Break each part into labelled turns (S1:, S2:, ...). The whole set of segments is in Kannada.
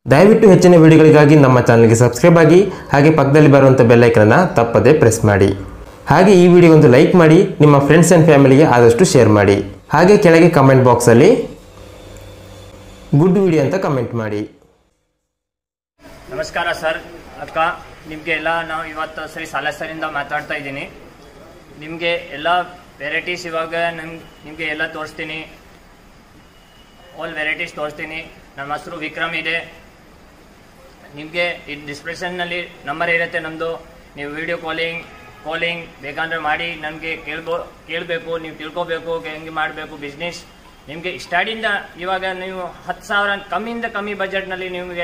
S1: ದಯವಿಟ್ಟು ಹೆಚ್ಚಿನ ವಿಡಿಯೋಗಳಿಗಾಗಿ ನಮ್ಮ ಚಾನಲ್ಗೆ ಸಬ್ಸ್ಕ್ರೈಬ್ ಆಗಿ ಹಾಗೆ ಪಕ್ಕದಲ್ಲಿ ಬರುವಂಥ ಬೆಲ್ ಐಕನ್ ಅನ್ನು ತಪ್ಪದೇ ಪ್ರೆಸ್ ಮಾಡಿ. ಹಾಗೆ ಈ ವಿಡಿಯೋ ಒಂದು ಲೈಕ್ ಮಾಡಿ, ನಿಮ್ಮ ಫ್ರೆಂಡ್ಸ್ ಆ್ಯಂಡ್ ಫ್ಯಾಮಿಲಿಗೆ ಆದಷ್ಟು ಶೇರ್ ಮಾಡಿ. ಹಾಗೆ ಕೆಳಗೆ ಕಮೆಂಟ್ ಬಾಕ್ಸಲ್ಲಿ ಗುಡ್ ವಿಡಿಯೋ ಅಂತ ಕಮೆಂಟ್ ಮಾಡಿ.
S2: ನಮಸ್ಕಾರ ಸರ್, ಅಕ್ಕ, ನಿಮಗೆ ಎಲ್ಲ ನಾವು ಇವತ್ತು ಶ್ರೀ ಸಾಲಸರಿಂದ ಮಾತಾಡ್ತಾ ಇದ್ದೀನಿ. ನಿಮಗೆ ಎಲ್ಲ ವೆರೈಟೀಸ್ ಇವಾಗ ನಿಮಗೆ ಎಲ್ಲ ತೋರಿಸ್ತೀನಿ, ಆಲ್ ವೆರೈಟೀಸ್ ತೋರಿಸ್ತೀನಿ. ನಮ್ಮ ಹೆಸರು ವಿಕ್ರಮ್ ಇದೆ. ನಿಮಗೆ ಈ ಡಿಸ್ಕ್ರಿಪ್ಷನ್ನಲ್ಲಿ ನಂಬರ್ ಇರುತ್ತೆ ನಮ್ಮದು. ನೀವು ವಿಡಿಯೋ ಕಾಲಿಂಗ್ ಬೇಕಂದ್ರೆ ಮಾಡಿ ನನಗೆ ಕೇಳಬೇಕು, ನೀವು ತಿಳ್ಕೊಬೇಕು ಹೆಂಗೆ ಮಾಡಬೇಕು ಬಿಸ್ನೆಸ್. ನಿಮಗೆ ಸ್ಟಾರ್ಟಿಂದ ಇವಾಗ ನೀವು 10,000 ಕಮ್ಮಿಯಿಂದ ಕಮ್ಮಿ ಬಜೆಟ್ನಲ್ಲಿ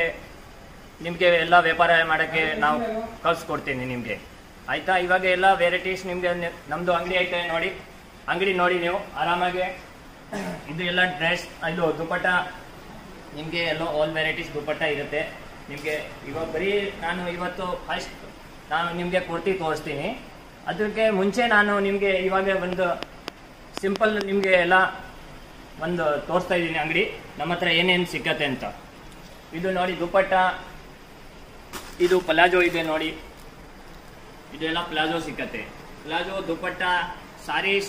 S2: ನಿಮಗೆ ಎಲ್ಲ ವ್ಯಾಪಾರ ಮಾಡೋಕ್ಕೆ ನಾವು ಕಳಿಸ್ಕೊಡ್ತೀನಿ ನಿಮಗೆ, ಆಯಿತಾ. ಇವಾಗ ಎಲ್ಲ ವೆರೈಟೀಸ್ ನಿಮಗೆ ನಮ್ಮದು ಅಂಗಡಿ ಐತೆ ನೋಡಿ, ಅಂಗಡಿ ನೋಡಿ ನೀವು ಆರಾಮಾಗಿ. ಇದು ಎಲ್ಲ ಡ್ರೆಸ್, ಇದು ದುಪ್ಪಟ್ಟ, ನಿಮಗೆ ಎಲ್ಲ ಆಲ್ ವೆರೈಟೀಸ್ ದುಪ್ಪಟ್ಟ ಇರುತ್ತೆ ನಿಮಗೆ. ಇವಾಗ ಬರೀ ನಾನು ಇವತ್ತು ಫಸ್ಟ್ ನಾನು ನಿಮಗೆ ಕುರ್ತಿ ತೋರಿಸ್ತೀನಿ. ಅದಕ್ಕೆ ಮುಂಚೆ ನಾನು ನಿಮಗೆ ಇವಾಗ ಒಂದು ಸಿಂಪಲ್ ನಿಮಗೆ ಎಲ್ಲ ಒಂದು ತೋರಿಸ್ತಾ ಇದ್ದೀನಿ ಅಂಗಡಿ ನಮ್ಮ ಹತ್ರ ಏನೇನು ಸಿಕ್ಕತ್ತೆ ಅಂತ. ಇದು ನೋಡಿ ದುಪ್ಪಟ್ಟ, ಇದು ಪ್ಲಾಜೋ ಇದೆ ನೋಡಿ, ಇದೆಲ್ಲ ಪ್ಲಾಜೋ ಸಿಕ್ಕತ್ತೆ. Palazzo, dupatta, saris,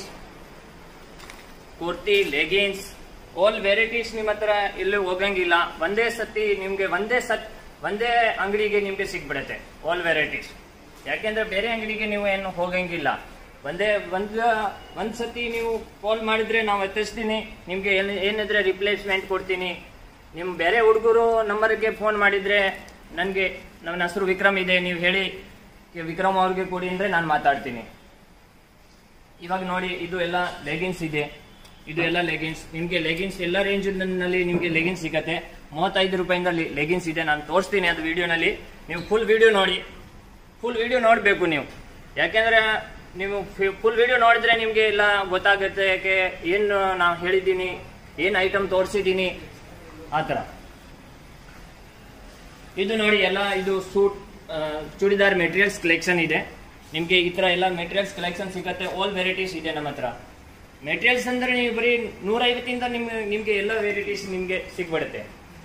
S2: kurti, leggings, all varieties ನಿಮ್ಮ ಹತ್ರ ಇಲ್ಲಿ ಹೋಗಂಗಿಲ್ಲ. ಒಂದೇ ಸತಿ ನಿಮಗೆ ಒಂದೇ ಅಂಗಡಿಗೆ ನಿಮಗೆ ಸಿಕ್ಬಿಡುತ್ತೆ ಆಲ್ ವೆರೈಟೀಸ್. ಯಾಕೆಂದ್ರೆ ಬೇರೆ ಅಂಗಡಿಗೆ ನೀವು ಏನು ಹೋಗಂಗಿಲ್ಲ. ಒಂದ್ ಸತಿ ನೀವು ಕಾಲ್ ಮಾಡಿದ್ರೆ ನಾವು ಎತ್ತಿಸ್ತೀನಿ, ನಿಮ್ಗೆ ಏನಿದ್ರೆ ರಿಪ್ಲೇಸ್ಮೆಂಟ್ ಕೊಡ್ತೀನಿ. ನಿಮ್ ಬೇರೆ ಹುಡುಗರು ನಂಬರ್ಗೆ ಫೋನ್ ಮಾಡಿದ್ರೆ ನನಗೆ ನನ್ನ ಹೆಸರು ವಿಕ್ರಮ್ ಇದೆ, ನೀವು ಹೇಳಿ ವಿಕ್ರಮ್ ಅವ್ರಿಗೆ ಕೊಡಿ ಅಂದ್ರೆ ನಾನು ಮಾತಾಡ್ತೀನಿ. ಇವಾಗ ನೋಡಿ ಇದು ಎಲ್ಲ ಲೆಗಿನ್ಸ್ ಇದೆ, ಇದು ಎಲ್ಲ ಲೆಗಿನ್ಸ್. ನಿಮ್ಗೆ ಲೆಗಿನ್ಸ್ ಎಲ್ಲ ರೇಂಜ್ ನಲ್ಲಿ ನಿಮ್ಗೆ ಲೆಗಿನ್ಸ್ ಸಿಗತ್ತೆ. 35 ರೂಪಾಯಿಂದ ಲೆಗಿನ್ಸ್ ಇದೆ, ನಾನು ತೋರಿಸ್ತೀನಿ ಅದು ವಿಡಿಯೋನಲ್ಲಿ. ನೀವು ಫುಲ್ ವಿಡಿಯೋ ನೋಡಬೇಕು ನೀವು. ಯಾಕೆಂದ್ರೆ ನೀವು ಫುಲ್ ವಿಡಿಯೋ ನೋಡಿದ್ರೆ ನಿಮ್ಗೆ ಎಲ್ಲ ಗೊತ್ತಾಗುತ್ತೆ, ಯಾಕೆ ಏನು ನಾವು ಹೇಳಿದ್ದೀನಿ, ಏನು ಐಟಮ್ ತೋರಿಸಿದ್ದೀನಿ ಆ ಥರ. ಇದು ನೋಡಿ ಎಲ್ಲ ಇದು ಸೂಟ್ ಚೂಡಿದಾರ್ ಮೆಟೀರಿಯಲ್ಸ್ ಕಲೆಕ್ಷನ್ ಇದೆ. ನಿಮ್ಗೆ ಈ ತರ ಎಲ್ಲ ಮೆಟೀರಿಯಲ್ಸ್ ಕಲೆಕ್ಷನ್ ಸಿಗತ್ತೆ. ಆಲ್ ವೆರೈಟೀಸ್ ಇದೆ ನಮ್ಮ ಹತ್ರ. ಮೆಟೀರಿಯಲ್ಸ್ ಅಂದ್ರೆ ನೀವು ಬರೀ 150ಇಂದ ನಿಮ್ಗೆ ಎಲ್ಲ ವೆರೈಟೀಸ್ ನಿಮ್ಗೆ ಸಿಗ್ಬಿಡುತ್ತೆ.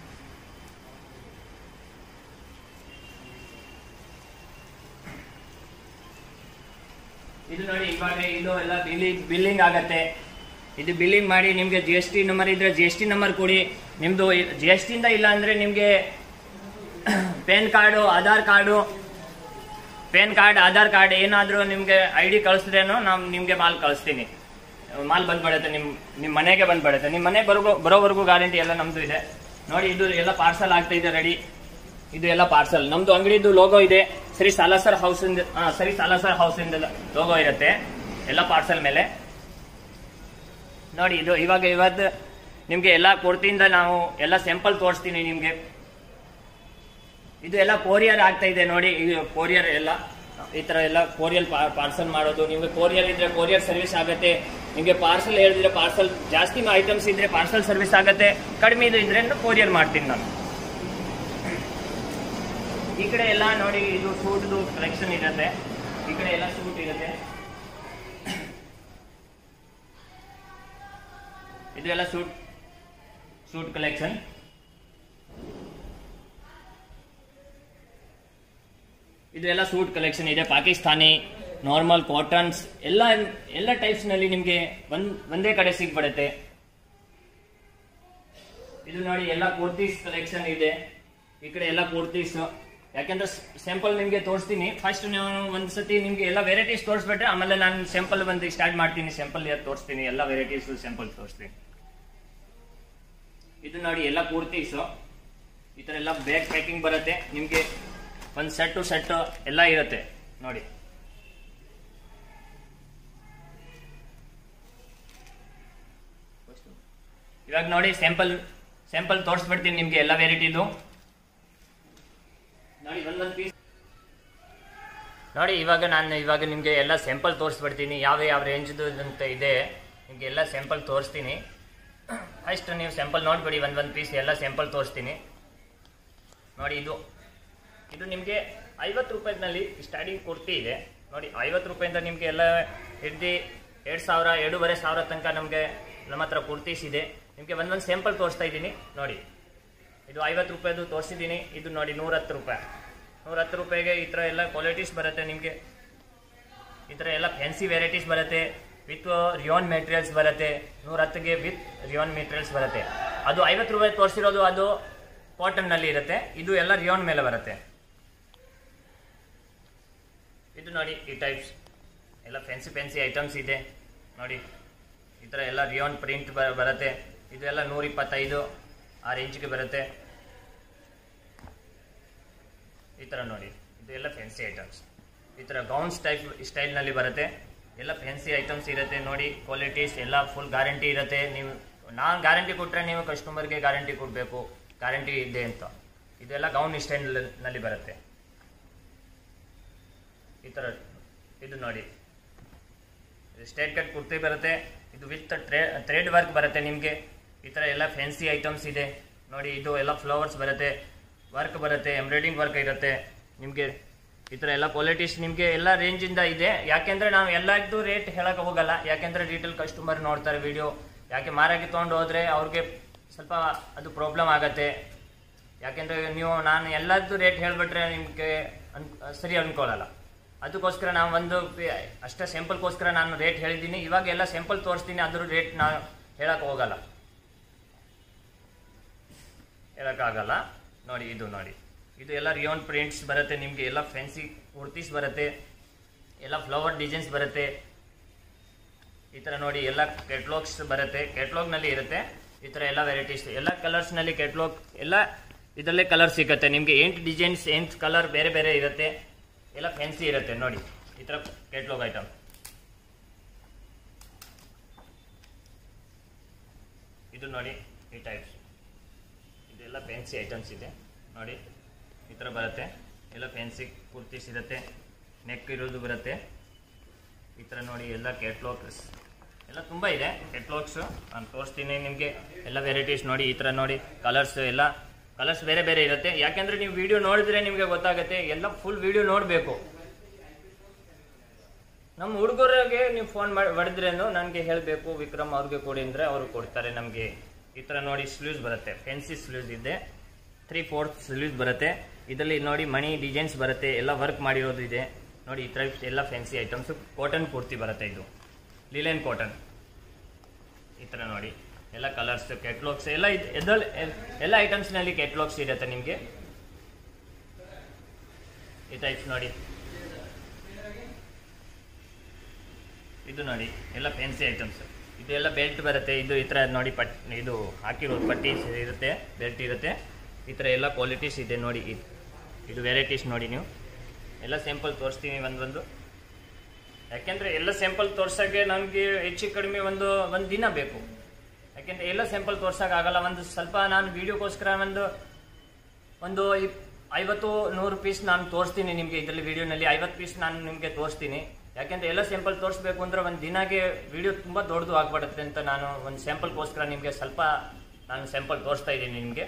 S2: ಇದು ನೋಡಿ ಇವಾಗ ಇದು ಎಲ್ಲ ಬಿಲ್ಲಿಂಗ್ ಆಗತ್ತೆ. ಇದು ಬಿಲ್ಲಿಂಗ್ ಮಾಡಿ ನಿಮ್ಗೆ GST ನಂಬರ್ ಇದ್ರೆ GST ನಂಬರ್ ಕೊಡಿ. ನಿಮ್ದು GST ಇಂದ ಇಲ್ಲ ಅಂದ್ರೆ ನಿಮ್ಗೆ ಪ್ಯಾನ್ ಕಾರ್ಡು, ಆಧಾರ್ ಕಾರ್ಡ್ ಏನಾದ್ರೂ ನಿಮ್ಗೆ ID ಕಳಿಸಿದ್ರೇನೋ ನಾವು ನಿಮ್ಗೆ ಮಾಲ್ ಕಳಿಸ್ತೀನಿ. ಮಾಲ್ ಬಂದ್ಬಿಡುತ್ತೆ, ನಿಮ್ ಮನೆಗೆ ಬಂದ್ಬಿಡುತ್ತೆ. ನಿಮ್ ಮನೆ ಬರೋವರೆಗೂ ಗ್ಯಾರಂಟಿ ಎಲ್ಲ ನಮ್ದು ಇದೆ. ನೋಡಿ ಇದು ಎಲ್ಲ ಪಾರ್ಸಲ್ ಆಗ್ತಾ ಇದೆ ರೆಡಿ. ಇದು ಎಲ್ಲ ಪಾರ್ಸಲ್. ನಮ್ದು ಅಂಗಡಿದು ಲೋಗೋ ಇದೆ, ಶ್ರೀ ಸಾಲಸರ್ ಹೌಸ್ ಇಂದ ಲೋಗೋ ಇರುತ್ತೆ ಎಲ್ಲ ಪಾರ್ಸಲ್ ಮೇಲೆ. ನೋಡಿ ಇದು ಇವತ್ತು ನಿಮ್ಗೆ ಎಲ್ಲ ಕುರ್ತಿಯಿಂದ ನಾವು ಎಲ್ಲ ಸ್ಯಾಂಪಲ್ ತೋರಿಸ್ತೀನಿ ನಿಮ್ಗೆ. ಇದು ಎಲ್ಲ ಕೊರಿಯರ್ ಆಗ್ತಾ ಇದೆ ನೋಡಿ. ಕೊರಿಯರ್ ಎಲ್ಲ ಈ ತರ ಎಲ್ಲ ಕೊರಿಯರ್ ಪಾರ್ಸಲ್ ಮಾಡೋದು. ನಿಮ್ಗೆ ಕೊರಿಯರ್ ಇದ್ರೆ ಕೊರಿಯರ್ ಸರ್ವಿಸ್ ಆಗುತ್ತೆ. ನಿಮ್ಗೆ ಪಾರ್ಸಲ್ ಹೇಳಿದ್ರೆ ಪಾರ್ಸಲ್, ಜಾಸ್ತಿ ಐಟಮ್ಸ್ ಇದ್ರೆ ಪಾರ್ಸಲ್ ಸರ್ವಿಸ್ ಆಗುತ್ತೆ, ಕಡಿಮೆ ಇದ್ರೆ ಕೊರಿಯರ್ ಮಾಡ್ತೀನಿ ನಾನು. ಈ ಕಡೆ ಎಲ್ಲ ನೋಡಿ ಇದು ಸೂಟ್ದು ಕಲೆಕ್ಷನ್ ಇರುತ್ತೆ. ಈ ಕಡೆ ಎಲ್ಲ ಸೂಟ್ ಇರುತ್ತೆ. ಇದು ಎಲ್ಲ ಸೂಟ್ ಕಲೆಕ್ಷನ್. ಇದು ಎಲ್ಲ ಸೂಟ್ ಕಲೆಕ್ಷನ್ ಇದೆ. ಪಾಕಿಸ್ತಾನಿ, ನಾರ್ಮಲ್, ಕಾಟನ್ಸ್ ಎಲ್ಲ ಟೈಪ್ಸ್ ನಲ್ಲಿ ನಿಮ್ಗೆ ಒಂದೇ ಕಡೆ ಸಿಗ್ಬಿಡುತ್ತೆ. ಇದು ನೋಡಿ ಎಲ್ಲ ಕುರ್ತೀಸ್ ಕಲೆಕ್ಷನ್ ಇದೆ. ಈ ಕಡೆ ಎಲ್ಲ ಕುರ್ತೀಸ್. ಯಾಕೆಂದ್ರೆ ಸ್ಯಾಂಪಲ್ ನಿಮ್ಗೆ ತೋರಿಸ್ತೀನಿ. ಫಸ್ಟ್ ನೀವು ಒಂದ್ಸತಿ ನಿಮ್ಗೆ ಎಲ್ಲ ವೆರೈಟೀಸ್ ತೋರಿಸ್ಬಿಟ್ರೆ ಆಮೇಲೆ ನಾನು ಸ್ಯಾಂಪಲ್ ಬಂದು ಸ್ಟಾರ್ಟ್ ಮಾಡ್ತೀನಿ. ಸ್ಯಾಂಪಲ್ ತೋರಿಸ್ತೀನಿ, ಎಲ್ಲ ವೆರೈಟೀಸ್ ಸ್ಯಾಂಪಲ್ ತೋರಿಸ್ತೀನಿ. ಇದು ನೋಡಿ ಎಲ್ಲ ಕುರ್ತೀಸ್. ಈ ತರ ಎಲ್ಲ ಬ್ಯಾಗ್ ಪ್ಯಾಕಿಂಗ್ ಬರುತ್ತೆ ನಿಮ್ಗೆ. ಒಂದು ಸೆಟ್ ಎಲ್ಲ ಇರುತ್ತೆ ನೋಡಿ. ಇವಾಗ ನೋಡಿ ಸ್ಯಾಂಪಲ್ ತೋರಿಸ್ಬಿಡ್ತೀನಿ ನಿಮ್ಗೆ ಎಲ್ಲ ವೆರೈಟಿದು. ನೋಡಿ ಒಂದೊಂದು ಪೀಸ್ ನೋಡಿ. ಇವಾಗ ನಿಮ್ಗೆ ಎಲ್ಲ ಸ್ಯಾಂಪಲ್ ತೋರಿಸ್ಬಿಡ್ತೀನಿ, ಯಾವ ರೇಂಜ್ದು ಅಂತ ಇದೆ ನಿಮ್ಗೆ ಎಲ್ಲ ಸ್ಯಾಂಪಲ್ ತೋರಿಸ್ತೀನಿ. ಫಸ್ಟ್ ನೀವು ಸ್ಯಾಂಪಲ್ ನೋಡ್ಬಿಡಿ, ಒಂದೊಂದು ಪೀಸ್ ಎಲ್ಲ ಸ್ಯಾಂಪಲ್ ತೋರಿಸ್ತೀನಿ ನೋಡಿ. ಇದು ನಿಮಗೆ 50 ರೂಪಾಯಿನಲ್ಲಿ ಸ್ಟಾರ್ಟಿಂಗ್ ಕುರ್ತಿ ಇದೆ ನೋಡಿ. 50 ರೂಪಾಯಿಂದ ನಿಮಗೆ ಎಲ್ಲ ಹಿಡ್ದು 2,000 2,500 ತನಕ ನಮಗೆ ನಮ್ಮ ಹತ್ರ ಕುರ್ತೀಸ್ ಇದೆ. ನಿಮಗೆ ಒಂದೊಂದು ಸ್ಯಾಂಪಲ್ ತೋರಿಸ್ತಾ ಇದ್ದೀನಿ ನೋಡಿ. ಇದು 50 ರೂಪಾಯಿದು ತೋರಿಸಿದ್ದೀನಿ. ಇದು ನೋಡಿ 110 ರೂಪಾಯಿ. 110 ರೂಪಾಯಿಗೆ ಈ ಥರ ಎಲ್ಲ ಕ್ವಾಲಿಟೀಸ್ ಬರುತ್ತೆ ನಿಮಗೆ. ಈ ಥರ ಎಲ್ಲ ಫ್ಯಾನ್ಸಿ ವೆರೈಟೀಸ್ ಬರುತ್ತೆ. ವಿತ್ ರಿಯಾನ್ ಮೆಟೀರಿಯಲ್ಸ್ ಬರುತ್ತೆ. 110ಗೆ ವಿತ್ ರಿಯಾನ್ ಮೆಟೀರಿಯಲ್ಸ್ ಬರುತ್ತೆ. ಅದು 50 ರೂಪಾಯಿ ತೋರಿಸಿರೋದು ಅದು ಕಾಟನ್ನಲ್ಲಿ ಇರುತ್ತೆ. ಇದು ಎಲ್ಲ ರಿಯಾನ್ ಮೇಲೆ ಬರುತ್ತೆ. ಇದು ನೋಡಿ ಈ ಟೈಪ್ಸ್ ಎಲ್ಲ ಫ್ಯಾನ್ಸಿ ಐಟಮ್ಸ್ ಇದೆ ನೋಡಿ. ಈ ಥರ ಎಲ್ಲ ರಿಯಾನ್ ಪ್ರಿಂಟ್ ಬರುತ್ತೆ. ಇದು ಎಲ್ಲ 125 ಆ ರೇಂಜ್ಗೆ ಬರುತ್ತೆ. ಈ ಥರ ನೋಡಿ ಇದು ಎಲ್ಲ ಫ್ಯಾನ್ಸಿ ಐಟಮ್ಸ್. ಈ ಥರ ಗೌನ್ಸ್ ಟೈಪ್ ಸ್ಟೈಲ್ನಲ್ಲಿ ಬರುತ್ತೆ. ಎಲ್ಲ ಫ್ಯಾನ್ಸಿ ಐಟಮ್ಸ್ ಇರುತ್ತೆ ನೋಡಿ. ಕ್ವಾಲಿಟೀಸ್ ಎಲ್ಲ ಫುಲ್ ಗ್ಯಾರಂಟಿ ಇರುತ್ತೆ. ನೀವು ನಾನು ಗ್ಯಾರಂಟಿ ಕೊಟ್ಟರೆ ನೀವು ಕಸ್ಟಮರ್ಗೆ ಗ್ಯಾರಂಟಿ ಕೊಡಬೇಕು, ಗ್ಯಾರಂಟಿ ಇದೆ ಅಂತ. ಇದೆಲ್ಲ ಗೌನ್ ಸ್ಟೈಲ್ನಲ್ಲಿ ಬರುತ್ತೆ. ಈ ಥರ ಇದು ನೋಡಿ ಸ್ಟ್ರೇಟ್ ಕಟ್ ಕುರ್ತಿ ಬರುತ್ತೆ. ಇದು ವಿತ್ ಥ್ರೆಡ್ ವರ್ಕ್ ಬರುತ್ತೆ ನಿಮಗೆ. ಈ ಥರ ಎಲ್ಲ ಫ್ಯಾನ್ಸಿ ಐಟಮ್ಸ್ ಇದೆ ನೋಡಿ. ಇದು ಎಲ್ಲ ಫ್ಲವರ್ಸ್ ಬರುತ್ತೆ, ವರ್ಕ್ ಬರುತ್ತೆ, ಎಂಬ್ರಾಯ್ಡಿಂಗ್ ವರ್ಕ್ ಇರುತ್ತೆ ನಿಮಗೆ. ಈ ಥರ ಎಲ್ಲ ಕ್ವಾಲಿಟೀಸ್ ನಿಮಗೆ ಎಲ್ಲ ರೇಂಜಿಂದ ಇದೆ. ಯಾಕೆಂದರೆ ನಾವು ಎಲ್ಲದ್ದು ರೇಟ್ ಹೇಳೋಕೆ ಹೋಗಲ್ಲ. ಯಾಕೆಂದರೆ ಡೀಟೇಲ್ ಕಸ್ಟಮರ್ ನೋಡ್ತಾರೆ ವಿಡಿಯೋ. ಯಾಕೆ ಮಾರಾಗಿ ತೊಗೊಂಡು ಹೋದರೆ ಅವ್ರಿಗೆ ಸ್ವಲ್ಪ ಅದು ಪ್ರಾಬ್ಲಮ್ ಆಗುತ್ತೆ. ಯಾಕೆಂದರೆ ನಾನು ಎಲ್ಲದ್ದು ರೇಟ್ ಹೇಳಿಬಿಟ್ರೆ ನಿಮಗೆ ಸರಿ ಅಂದ್ಕೊಳ್ಳಲ್ಲ. ಅದಕ್ಕೋಸ್ಕರ ನಾವು ಒಂದು ಅಷ್ಟೇ ಸ್ಯಾಂಪಲ್ಗೋಸ್ಕರ ನಾನು ರೇಟ್ ಹೇಳಿದ್ದೀನಿ. ಇವಾಗ ಎಲ್ಲ ಸ್ಯಾಂಪಲ್ ತೋರಿಸ್ತೀನಿ, ಅದ್ರ ರೇಟ್ ನಾನು ಹೇಳೋಕ್ಕಾಗಲ್ಲ ನೋಡಿ. ಇದು ನೋಡಿ ಇದು ಎಲ್ಲ ರಿಯಾನ್ ಪ್ರಿಂಟ್ಸ್ ಬರುತ್ತೆ ನಿಮಗೆ. ಎಲ್ಲ ಫ್ಯಾನ್ಸಿ ಕುರ್ತೀಸ್ ಬರುತ್ತೆ, ಎಲ್ಲ ಫ್ಲವರ್ ಡಿಸೈನ್ಸ್ ಬರುತ್ತೆ. ಈ ಥರ ನೋಡಿ ಎಲ್ಲ ಕೆಟ್ಲಾಗ್ಸ್ ಬರುತ್ತೆ, ಕೆಟ್ಲಾಗ್ನಲ್ಲಿ ಇರುತ್ತೆ. ಈ ಥರ ಎಲ್ಲ ವೆರೈಟೀಸ್ ಎಲ್ಲ ಕಲರ್ಸ್ನಲ್ಲಿ ಕೆಟ್ಲಾಗ್ ಎಲ್ಲ ಇದರಲ್ಲೇ ಕಲರ್ ಸಿಗುತ್ತೆ ನಿಮಗೆ. 8 ಡಿಸೈನ್ಸ್ 8 ಕಲರ್ ಬೇರೆ ಬೇರೆ ಇರುತ್ತೆ. ಎಲ್ಲ ಫ್ಯಾನ್ಸಿ ಇರುತ್ತೆ ನೋಡಿ. ಈ ಥರ ಕೆಟ್ಲಾಗ್ ಐಟಮ್. ಇದು ನೋಡಿ ಈ ಟೈಪ್ಸ್ ಇದೆಲ್ಲ ಫ್ಯಾನ್ಸಿ ಐಟಮ್ಸ್ ಇದೆ ನೋಡಿ. ಈ ಥರ ಬರುತ್ತೆ. ಎಲ್ಲ ಫ್ಯಾನ್ಸಿ ಕುರ್ತೀಸ್ ಇರುತ್ತೆ, ನೆಕ್ ಇರೋದು ಬರುತ್ತೆ. ಈ ಥರ ನೋಡಿ ಎಲ್ಲ ಕೆಟ್ಲಾಗ್ಸ್ ಎಲ್ಲ ತುಂಬ ಇದೆ. ಕೆಟ್ಲಾಗ್ಸು ನಾನು ತೋರಿಸ್ತೀನಿ ನಿಮಗೆ. ಎಲ್ಲ ವೆರೈಟೀಸ್ ನೋಡಿ. ಈ ಥರ ನೋಡಿ ಕಲರ್ಸ್ ಎಲ್ಲ ಕಲರ್ಸ್ ಬೇರೆ ಬೇರೆ ಇರುತ್ತೆ. ಯಾಕೆಂದರೆ ನೀವು ವಿಡಿಯೋ ನೋಡಿದ್ರೆ ನಿಮಗೆ ಗೊತ್ತಾಗುತ್ತೆ. ಎಲ್ಲ ಫುಲ್ ವಿಡಿಯೋ ನೋಡಬೇಕು. ನಮ್ಮ ಹುಡುಗರಿಗೆ ನೀವು ಫೋನ್ ಹೊಡೆದ್ರೇನು ನನಗೆ ಹೇಳಬೇಕು, ವಿಕ್ರಮ್ ಅವ್ರಿಗೆ ಕೊಡಿ ಅಂದರೆ ಅವರು ಕೊಡ್ತಾರೆ ನಮಗೆ. ಈ ಥರ ನೋಡಿ ಸ್ಲೀವ್ಸ್ ಬರುತ್ತೆ, ಫ್ಯಾನ್ಸಿ ಸ್ಲೀವ್ಸ್ ಇದೆ. 3/4 ಸ್ಲೀವ್ಸ್ ಬರುತ್ತೆ. ಇದರಲ್ಲಿ ನೋಡಿ ಮಣಿ ಡಿಸೈನ್ಸ್ ಬರುತ್ತೆ, ಎಲ್ಲ ವರ್ಕ್ ಮಾಡಿರೋದು ಇದೆ ನೋಡಿ. ಈ ಥರ ಎಲ್ಲ ಫ್ಯಾನ್ಸಿ ಐಟಮ್ಸು. ಕಾಟನ್ ಪೂರ್ತಿ ಬರುತ್ತೆ, ಇದು ಲಿಲೆನ್ ಕಾಟನ್. ಈ ಥರ ನೋಡಿ ಎಲ್ಲ ಕಲರ್ಸ್ ಕೆಟ್ಲಾಗ್ಸ್ ಎಲ್ಲ ಇದರಲ್ಲಿ ಎಲ್ಲ ಐಟಮ್ಸ್ನಲ್ಲಿ ಕೆಟ್ಲಾಗ್ಸ್ ಇರುತ್ತೆ ನಿಮಗೆ. ಈ ಟೈಪ್ಸ್ ನೋಡಿ. ಇದು ನೋಡಿ ಎಲ್ಲ ಫ್ಯಾನ್ಸಿ ಐಟಮ್ಸ್. ಇದೆಲ್ಲ ಬೆಲ್ಟ್ ಬರುತ್ತೆ. ಇದು ಈ ಥರ ನೋಡಿ ಇದು ಹಾಕಿರೋದು ಪಟ್ಟಿ ಇರುತ್ತೆ, ಬೆಲ್ಟ್ ಇರುತ್ತೆ. ಈ ಥರ ಎಲ್ಲ ಕ್ವಾಲಿಟೀಸ್ ಇದೆ ನೋಡಿ. ಇದು ವೆರೈಟೀಸ್ ನೋಡಿ. ನೀವು ಎಲ್ಲ ಸ್ಯಾಂಪಲ್ ತೋರಿಸ್ತೀನಿ ಒಂದು. ಯಾಕೆಂದರೆ ಎಲ್ಲ ಸ್ಯಾಂಪಲ್ ತೋರ್ಸೋಕ್ಕೆ ನನಗೆ ಹೆಚ್ಚು ಕಡಿಮೆ ಒಂದು ದಿನ ಬೇಕು. ಯಾಕೆಂದರೆ ಎಲ್ಲ ಸ್ಯಾಂಪಲ್ ತೋರ್ಸೋಕ್ಕಾಗಲ್ಲ. ಒಂದು ಸ್ವಲ್ಪ ನಾನು ವೀಡಿಯೋಗೋಸ್ಕರ ಒಂದು 50-100 ಪೀಸ್ ನಾನು ತೋರಿಸ್ತೀನಿ ನಿಮಗೆ. ಇದರಲ್ಲಿ ವೀಡಿಯೋನಲ್ಲಿ 50 ಪೀಸ್ ನಾನು ನಿಮಗೆ ತೋರಿಸ್ತೀನಿ. ಯಾಕೆಂದರೆ ಎಲ್ಲ ಸ್ಯಾಂಪಲ್ ತೋರಿಸ್ಬೇಕು ಅಂದರೆ ಒಂದು ದಿನಕ್ಕೆ ವೀಡಿಯೋ ತುಂಬ ದೊಡ್ಡದು ಆಗ್ಬಿಡುತ್ತೆ ಅಂತ ನಾನು ಒಂದು ಸ್ಯಾಂಪಲ್ಗೋಸ್ಕರ ನಿಮಗೆ ಸ್ವಲ್ಪ ನಾನು ಸ್ಯಾಂಪಲ್ ತೋರಿಸ್ತಾ ಇದ್ದೀನಿ ನಿಮಗೆ.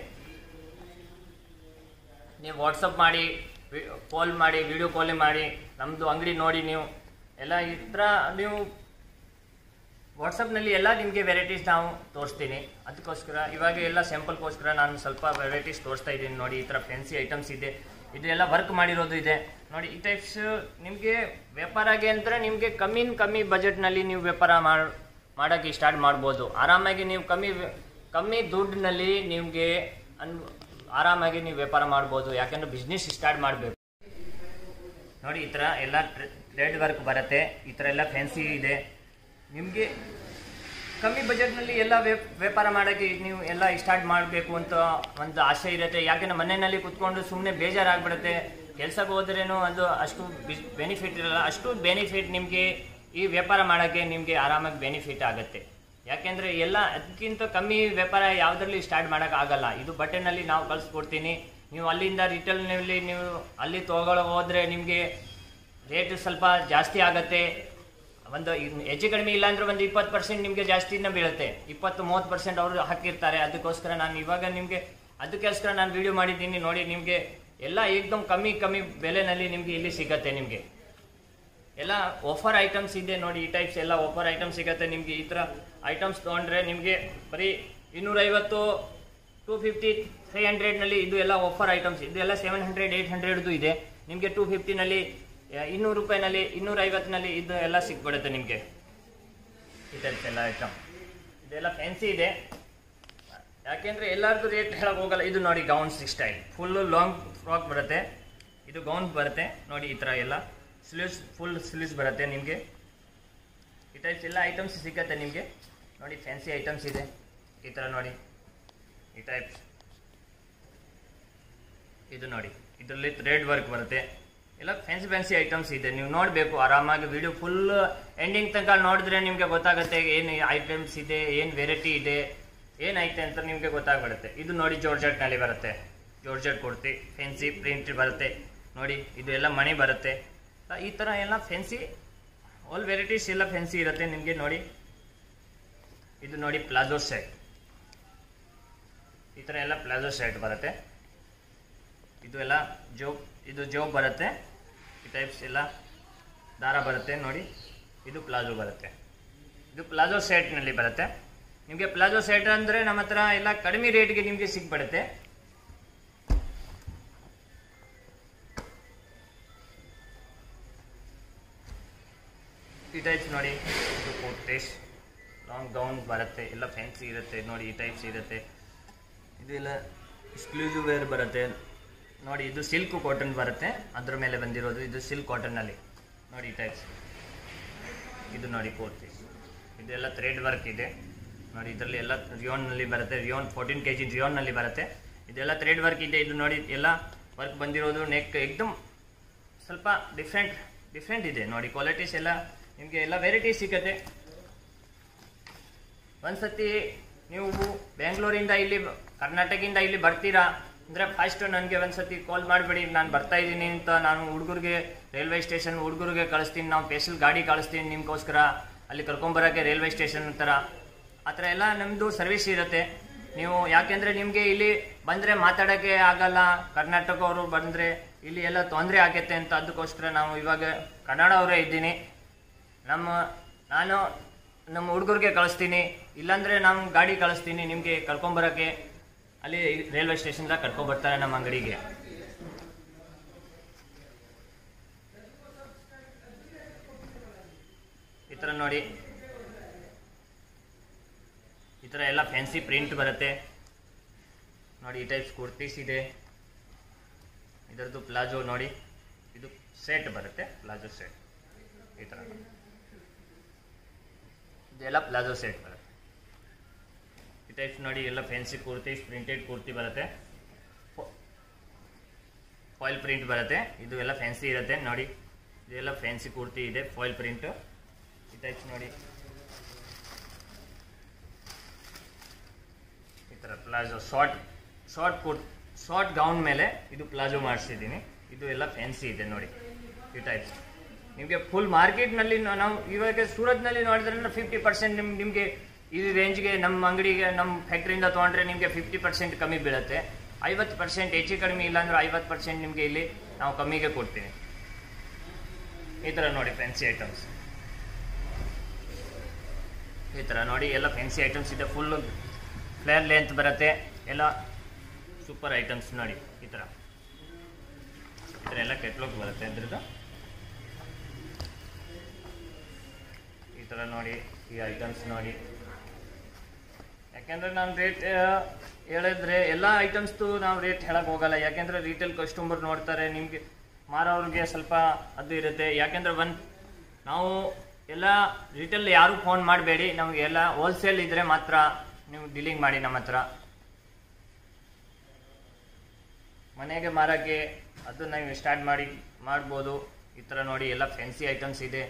S2: ನೀವು ವಾಟ್ಸಪ್ ಮಾಡಿ, ಕಾಲ್ ಮಾಡಿ, ವಿಡಿಯೋ ಕಾಲೇ ಮಾಡಿ, ನಮ್ಮದು ಅಂಗಡಿ ನೋಡಿ. ನೀವು ಎಲ್ಲ ಈ ಥರ ನೀವು ವಾಟ್ಸಪ್ನಲ್ಲಿ ಎಲ್ಲ ನಿಮಗೆ ವೆರೈಟೀಸ್ ನಾವು ತೋರಿಸ್ತೀನಿ. ಅದಕ್ಕೋಸ್ಕರ ಇವಾಗ ಎಲ್ಲ ಸ್ಯಾಂಪಲ್ಗೋಸ್ಕರ ನಾನು ಸ್ವಲ್ಪ ವೆರೈಟೀಸ್ ತೋರಿಸ್ತಾ ಇದ್ದೀನಿ ನೋಡಿ. ಈ ಥರ ಫ್ಯಾನ್ಸಿ ಐಟಮ್ಸ್ ಇದೆ. ಇದೆಲ್ಲ ವರ್ಕ್ ಮಾಡಿರೋದು ಇದೆ ನೋಡಿ. ಈ ಟೈಪ್ಸ್ ನಿಮಗೆ ವ್ಯಾಪಾರಕ್ಕೆ ಅಂದರೆ ನಿಮಗೆ ಕಮ್ಮಿ ಬಜೆಟ್ನಲ್ಲಿ ನೀವು ವ್ಯಾಪಾರ ಮಾಡೋಕ್ಕೆ ಸ್ಟಾರ್ಟ್ ಮಾಡ್ಬೋದು. ಆರಾಮಾಗಿ ನೀವು ಕಮ್ಮಿ ದುಡ್ಡಿನಲ್ಲಿ ನಿಮಗೆ ಆರಾಮಾಗಿ ನೀವು ವ್ಯಾಪಾರ ಮಾಡ್ಬೋದು. ಯಾಕೆಂದರೆ ಬಿಸ್ನೆಸ್ ಸ್ಟಾರ್ಟ್ ಮಾಡಬೇಕು ನೋಡಿ. ಈ ಥರ ಎಲ್ಲ ಥ್ರೆಡ್ ವರ್ಕ್ ಬರುತ್ತೆ. ಈ ಥರ ಎಲ್ಲ ಫ್ಯಾನ್ಸಿ ಇದೆ ನಿಮಗೆ. ಕಮ್ಮಿ ಬಜೆಟ್ನಲ್ಲಿ ಎಲ್ಲ ವ್ಯಾಪಾರ ಮಾಡೋಕ್ಕೆ ನೀವು ಎಲ್ಲ ಸ್ಟಾರ್ಟ್ ಮಾಡಬೇಕು ಅಂತ ಒಂದು ಆಸೆ ಇರುತ್ತೆ. ಯಾಕೆಂದರೆ ಮನೆಯಲ್ಲಿ ಕೂತ್ಕೊಂಡು ಸುಮ್ಮನೆ ಬೇಜಾರಾಗ್ಬಿಡುತ್ತೆ. ಕೆಲಸಕ್ಕೆ ಹೋದ್ರೇನು ಅದು ಅಷ್ಟು ಬೆನಿಫಿಟ್ ಇರಲ್ಲ. ಅಷ್ಟು ಬೆನಿಫಿಟ್ ನಿಮಗೆ ಈ ವ್ಯಾಪಾರ ಮಾಡೋಕ್ಕೆ ನಿಮಗೆ ಆರಾಮಾಗಿ ಬೆನಿಫಿಟ್ ಆಗುತ್ತೆ. ಯಾಕೆಂದರೆ ಎಲ್ಲ ಅದಕ್ಕಿಂತ ಕಮ್ಮಿ ವ್ಯಾಪಾರ ಯಾವುದರಲ್ಲಿ ಸ್ಟಾರ್ಟ್ ಮಾಡೋಕ್ಕಾಗಲ್ಲ. ಇದು ಬಟ್ಟೆನಲ್ಲಿ ನಾವು ಕಳಿಸ್ಕೊಡ್ತೀನಿ. ನೀವು ಅಲ್ಲಿಂದ ರಿಟೇಲ್ನಲ್ಲಿ ನೀವು ಅಲ್ಲಿ ತೊಗೊಳ್ಳೋ ಹೋದರೆ ನಿಮಗೆ ರೇಟ್ ಸ್ವಲ್ಪ ಜಾಸ್ತಿ ಆಗುತ್ತೆ. ಒಂದು ಹೆಚ್ಚು ಕಡಿಮೆ ಇಲ್ಲ ಅಂದರೆ ಒಂದು 20% ನಿಮಗೆ ಜಾಸ್ತಿನ ಬೀಳುತ್ತೆ. 20-30% ಅವರು ಹಾಕಿರ್ತಾರೆ. ಅದಕ್ಕೋಸ್ಕರ ನಾನು ಇವಾಗ ನಿಮಗೆ ಅದಕ್ಕೋಸ್ಕರ ನಾನು ವಿಡಿಯೋ ಮಾಡಿದ್ದೀನಿ ನೋಡಿ. ನಿಮಗೆ ಎಲ್ಲ ಏಕದಮ್ ಕಮ್ಮಿ ಬೆಲೆನಲ್ಲಿ ನಿಮಗೆ ಇಲ್ಲಿ ಸಿಗುತ್ತೆ. ನಿಮಗೆ ಎಲ್ಲ ಆಫರ್ ಐಟಮ್ಸ್ ಇದೆ ನೋಡಿ. ಈ ಟೈಪ್ಸ್ ಎಲ್ಲ ಆಫರ್ ಐಟಮ್ಸ್ ಸಿಗುತ್ತೆ ನಿಮಗೆ. ಈ ಥರ ಐಟಮ್ಸ್ ತೊಗೊಂಡ್ರೆ ನಿಮಗೆ ಬರೀ 250 250 300ನಲ್ಲಿ ಇದು ಎಲ್ಲ ಆಫರ್ ಐಟಮ್ಸ್, ಇದು ಎಲ್ಲ 700 800ದು ಇದೆ. ನಿಮಗೆ 250ನಲ್ಲಿ 200 ರೂಪಾಯಿನಲ್ಲಿ 250ನಲ್ಲಿ ಇದು ಎಲ್ಲ ಸಿಕ್ಬಿಡುತ್ತೆ ನಿಮಗೆ. ಈ ಟೈಪ್ಸ್ ಎಲ್ಲ ಐಟಮ್ ಇದೆಲ್ಲ ಫ್ಯಾನ್ಸಿ ಇದೆ. ಯಾಕೆಂದರೆ ಎಲ್ಲರದ್ದು ರೇಟ್ ಹೇಳಕ್ಕೆ ಹೋಗಲ್ಲ. ಇದು ನೋಡಿ gowns style, full long frock ಬರುತ್ತೆ, ಇದು ಗೌನ್ ಬರುತ್ತೆ ನೋಡಿ. ಈ ಥರ ಎಲ್ಲ ಸ್ಲೀವ್ಸ್, ಫುಲ್ ಸ್ಲೀವ್ಸ್ ಬರುತ್ತೆ ನಿಮಗೆ. ಈ ಟೈಪ್ಸ್ ಎಲ್ಲ ಐಟಮ್ಸ್ ಸಿಗುತ್ತೆ ನಿಮಗೆ ನೋಡಿ. ಫ್ಯಾನ್ಸಿ ಐಟಮ್ಸ್ ಇದೆ ಈ ಥರ ನೋಡಿ. ಈ ಟೈಪ್ಸ್ ಇದು ನೋಡಿ, ಇದರಲ್ಲಿ ಥ್ರೆಡ್ ವರ್ಕ್ ಬರುತ್ತೆ. ಎಲ್ಲ ಫ್ಯಾನ್ಸಿ ಐಟಮ್ಸ್ ಇದೆ. ನೀವು ನೋಡಬೇಕು ಆರಾಮಾಗಿ ವಿಡಿಯೋ ಫುಲ್ ಎಂಡಿಂಗ್ ತನಕ ನೋಡಿದ್ರೆ ನಿಮಗೆ ಗೊತ್ತಾಗುತ್ತೆ ಏನು ಐಟಮ್ಸ್ ಇದೆ, ಏನು ವೆರೈಟಿ ಇದೆ, ಏನೈತೆ ಅಂತ ನಿಮಗೆ ಗೊತ್ತಾಗ್ಬಿಡುತ್ತೆ. ಇದು ನೋಡಿ ಜಾರ್ಜೆಟ್ನಲ್ಲಿ ಬರುತ್ತೆ, ಜಾರ್ಜೆಟ್ ಕುರ್ತಿ ಫ್ಯಾನ್ಸಿ ಪ್ರಿಂಟ್ ಬರುತ್ತೆ ನೋಡಿ. ಇದು ಎಲ್ಲ ಮಣಿ ಬರುತ್ತೆ. ಈ ಥರ ಎಲ್ಲ ಫ್ಯಾನ್ಸಿ ಆಲ್ ವೆರೈಟೀಸ್ ಎಲ್ಲ ಫ್ಯಾನ್ಸಿ ಇರುತ್ತೆ ನಿಮಗೆ ನೋಡಿ. ಇದು ನೋಡಿ ಪ್ಲಾಜೋ ಸೆಟ್, ಈ ಥರ ಎಲ್ಲ ಪ್ಲಾಜೋ ಸೆಟ್ ಬರುತ್ತೆ. ಇದು ಎಲ್ಲ ಜೋಬ್ ಬರುತ್ತೆ. ಈ ಟೈಪ್ಸ್ ಎಲ್ಲ ದಾರ ಬರುತ್ತೆ ನೋಡಿ. ಇದು ಪ್ಲಾಜೋ ಬರುತ್ತೆ, ಇದು ಪ್ಲಾಜೋ ಸೆಟ್ನಲ್ಲಿ ಬರುತ್ತೆ ನಿಮಗೆ. ಪ್ಲಾಜೋ ಸೆಟ್ ಅಂದರೆ ನಮ್ಮ ಹತ್ರ ಎಲ್ಲ ಕಡಿಮೆ ರೇಟ್ಗೆ ನಿಮಗೆ ಸಿಕ್ಬಿಡುತ್ತೆ. ಈ ಟೈಪ್ಸ್ ನೋಡಿ, ಇದು ಕುರ್ತೀಸ್ ಲಾಂಗ್ ಗೌನ್ ಬರುತ್ತೆ, ಎಲ್ಲ ಫ್ಯಾನ್ಸಿ ಇರುತ್ತೆ ನೋಡಿ. ಈ ಟೈಪ್ಸ್ ಇರುತ್ತೆ. ಇದು ಎಲ್ಲ ಎಕ್ಸ್ಕ್ಲೂಸಿವ್ ವೇರ್ ಬರುತ್ತೆ ನೋಡಿ. ಇದು ಸಿಲ್ಕ್ ಕಾಟನ್ ಬರುತ್ತೆ, ಅದ್ರ ಮೇಲೆ ಬಂದಿರೋದು. ಇದು ಸಿಲ್ಕ್ ಕಾಟನ್ನಲ್ಲಿ ನೋಡಿ. ಈ ಟೈಪ್ಸ್ ಇದು ನೋಡಿ ಕುರ್ತೀಸ್, ಇದೆಲ್ಲ ಥ್ರೆಡ್ ವರ್ಕ್ ಇದೆ ನೋಡಿ. ಇದರಲ್ಲಿ ಎಲ್ಲ ರಿಯೋನ್ನಲ್ಲಿ ಬರುತ್ತೆ, ರಿಯೋನ್ 14 kg ರಿಯೋನ್ನಲ್ಲಿ ಬರುತ್ತೆ. ಇದೆಲ್ಲ ಥ್ರೆಡ್ ವರ್ಕ್ ಇದೆ. ಇದು ನೋಡಿ ಎಲ್ಲ ವರ್ಕ್ ಬಂದಿರೋದು. ನೆಕ್ ಎಕ್ದಮ್ ಸ್ವಲ್ಪ ಡಿಫ್ರೆಂಟ್ ಇದೆ ನೋಡಿ. ಕ್ವಾಲಿಟೀಸ್ ಎಲ್ಲ ನಿಮಗೆ ಎಲ್ಲ ವೆರೈಟೀಸ್ ಸಿಗುತ್ತೆ. ಒಂದ್ಸತಿ ನೀವು ಬೆಂಗಳೂರಿಂದ ಇಲ್ಲಿ ಕರ್ನಾಟಕದಿಂದ ಇಲ್ಲಿ ಬರ್ತೀರಾ ಅಂದರೆ ಫಸ್ಟ್ ನನಗೆ ಒಂದ್ಸತಿ ಕಾಲ್ ಮಾಡಿಬಿಡಿ, ನಾನು ಬರ್ತಾ ಇದ್ದೀನಿ ಅಂತ. ನಾನು ಹುಡುಗರಿಗೆ ರೈಲ್ವೆ ಸ್ಟೇಷನ್ ಹುಡುಗರಿಗೆ ಕಳಿಸ್ತೀನಿ, ನಾವು ಸ್ಪೆಷಲ್ ಗಾಡಿ ಕಳಿಸ್ತೀನಿ ನಿಮಗೋಸ್ಕರ ಅಲ್ಲಿ ಕರ್ಕೊಂಬರೋಕ್ಕೆ ರೈಲ್ವೆ ಸ್ಟೇಷನ್ ಆ ಥರ ಎಲ್ಲ ನಮ್ಮದು ಸರ್ವಿಸ್ ಇರುತ್ತೆ. ನೀವು ಯಾಕೆಂದರೆ ನಿಮಗೆ ಇಲ್ಲಿ ಬಂದರೆ ಮಾತಾಡೋಕ್ಕೆ ಆಗಲ್ಲ, ಕರ್ನಾಟಕವರು ಬಂದರೆ ಇಲ್ಲಿ ಎಲ್ಲ ತೊಂದರೆ ಆಗತ್ತೆ ಅಂತ. ಅದಕ್ಕೋಸ್ಕರ ನಾವು ಇವಾಗ ಕನ್ನಡವರೇ ಇದ್ದೀನಿ. ನಾನು ನಮ್ಮ ಹುಡುಗರಿಗೆ ಕಳಿಸ್ತೀನಿ, ಇಲ್ಲಾಂದರೆ ನಮ್ಮ ಗಾಡಿ ಕಳಿಸ್ತೀನಿ ನಿಮಗೆ ಕರ್ಕೊಂಬರೋಕ್ಕೆ. ಅಲ್ಲಿ ರೈಲ್ವೆ ಸ್ಟೇಷನ್ದಾಗ ಕರ್ಕೊಂಬರ್ತಾರೆ ನಮ್ಮ ಅಂಗಡಿಗೆ. ಈ ಥರ ನೋಡಿ, ಈ ಥರ ಎಲ್ಲ ಫ್ಯಾನ್ಸಿ ಪ್ರಿಂಟ್ ಬರುತ್ತೆ ನೋಡಿ. ಈ ಟೈಪ್ಸ್ ಕುರ್ತೀಸ್ ಇದೆ. ಇದರದ್ದು ಪ್ಲಾಜೋ ನೋಡಿ, ಇದು ಸೆಟ್ ಬರುತ್ತೆ, ಪ್ಲಾಜೋ ಸೆಟ್ ಈ ಥರ. ಇದೆಲ್ಲ ಪ್ಲಾಜೋ ಸೆಟ್ ಬರುತ್ತೆ. ಈ ಟೈಪ್ಸ್ ನೋಡಿ, ಎಲ್ಲ ಫ್ಯಾನ್ಸಿ ಕುರ್ತೀಸ್, ಪ್ರಿಂಟೆಡ್ ಕುರ್ತಿ ಬರುತ್ತೆ, ಫಾಯಿಲ್ ಪ್ರಿಂಟ್ ಬರುತ್ತೆ. ಇದು ಎಲ್ಲ ಫ್ಯಾನ್ಸಿ ಇರುತ್ತೆ ನೋಡಿ. ಇದೆಲ್ಲ ಫ್ಯಾನ್ಸಿ ಕುರ್ತಿ ಇದೆ, ಫಾಯಿಲ್ ಪ್ರಿಂಟ್. ಈ ಟೈಪ್ಸ್ ನೋಡಿ, ಈ ಥರ ಪ್ಲಾಜೋ ಶಾರ್ಟ್ ಗೌನ್ ಮೇಲೆ ಇದು ಪ್ಲಾಜೋ ಮಾಡಿಸಿದ್ದೀನಿ. ಇದು ಎಲ್ಲ ಫ್ಯಾನ್ಸಿ ಇದೆ ನೋಡಿ. ಈ ಟೈಪ್ಸ್ ನಿಮಗೆ ಫುಲ್ ಮಾರ್ಕೆಟ್ನಲ್ಲಿ ನಾವು ಇವಾಗ ಸೂರತ್ನಲ್ಲಿ ನೋಡಿದ್ರೆ 50% ನಿಮಗೆ ಈ ರೇಂಜ್ಗೆ ನಮ್ಮ ಅಂಗಡಿಗೆ ನಮ್ಮ ಫ್ಯಾಕ್ಟ್ರಿಯಿಂದ ತೊಗೊಂಡ್ರೆ ನಿಮಗೆ 50% ಕಮ್ಮಿ ಬೀಳುತ್ತೆ. 50% ಹೆಚ್ಚು ಕಡಿಮೆ ಇಲ್ಲಾಂದ್ರೆ 50% ನಿಮಗೆ ಇಲ್ಲಿ ನಾವು ಕಮ್ಮಿಗೆ ಕೊಡ್ತೀನಿ. ಈ ಥರ ನೋಡಿ ಫ್ಯಾನ್ಸಿ ಐಟಮ್ಸ್. ಈ ಥರ ನೋಡಿ ಎಲ್ಲ ಫ್ಯಾನ್ಸಿ ಐಟಮ್ಸ್ ಇದೆ. ಫುಲ್ಲು ಫ್ಲೇರ್ ಲೆಂತ್ ಬರುತ್ತೆ, ಎಲ್ಲ ಸೂಪರ್ ಐಟಮ್ಸ್ ನೋಡಿ. ಈ ಥರ ಎಲ್ಲ ಕೆಟ್ಲಾಗ್ ಬರುತ್ತೆ ಅದ್ರದ್ದು. ಈ ಥರ ನೋಡಿ ಈ ಐಟಮ್ಸ್ ನೋಡಿ. ಯಾಕೆಂದರೆ ನಾನು ರೇಟ್ ಹೇಳಿದ್ರೆ ಎಲ್ಲ ಐಟಮ್ಸ್ದು ನಾವು ರೇಟ್ ಹೇಳಕ್ಕೆ ಹೋಗಲ್ಲ. ಯಾಕೆಂದರೆ ರಿಟೇಲ್ ಕಸ್ಟಮರ್ ನೋಡ್ತಾರೆ, ನಿಮಗೆ ಮಾರೋರಿಗೆ ಸ್ವಲ್ಪ ಅದು ಇರುತ್ತೆ. ಯಾಕೆಂದರೆ ನಾವು ಎಲ್ಲ ರಿಟೇಲ್ ಯಾರು ಫೋನ್ ಮಾಡಬೇಡಿ, ನಮಗೆ ಎಲ್ಲ ಹೋಲ್ಸೇಲ್ ಇದ್ದರೆ ಮಾತ್ರ ನೀವು ಡೀಲಿಂಗ್ ಮಾಡಿ ನಮ್ಮ ಹತ್ರ. ಮನೆಗೆ ಮಾರೋಕ್ಕೆ ಅದು ನೀವು ಸ್ಟಾರ್ಟ್ ಮಾಡ್ಬೋದು. ಈ ಥರ ನೋಡಿ ಎಲ್ಲ ಫ್ಯಾನ್ಸಿ ಐಟಮ್ಸ್ ಇದೆ.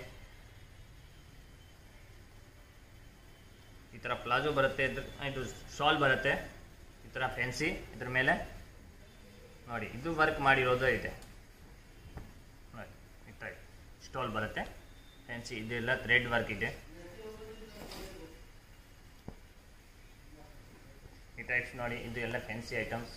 S2: ಈ ಥರ ಪ್ಲಾಜೋ ಬರುತ್ತೆ, ಇದು ಶಾಲ್ ಬರುತ್ತೆ ಈ ಥರ ಫ್ಯಾನ್ಸಿ. ಇದ್ರ ಮೇಲೆ ನೋಡಿ ಇದು ವರ್ಕ್ ಮಾಡಿರೋದು ಇದೆ ನೋಡಿ. ಈ ಥರ ಸ್ಟಾಲ್ ಬರುತ್ತೆ ಫ್ಯಾನ್ಸಿ. ಇದೆಲ್ಲ ಥ್ರೆಡ್ ವರ್ಕ್ ಇದೆ. ಈ ಟೈಪ್ಸ್ ನೋಡಿ, ಇದು ಎಲ್ಲ ಫ್ಯಾನ್ಸಿ ಐಟಮ್ಸ್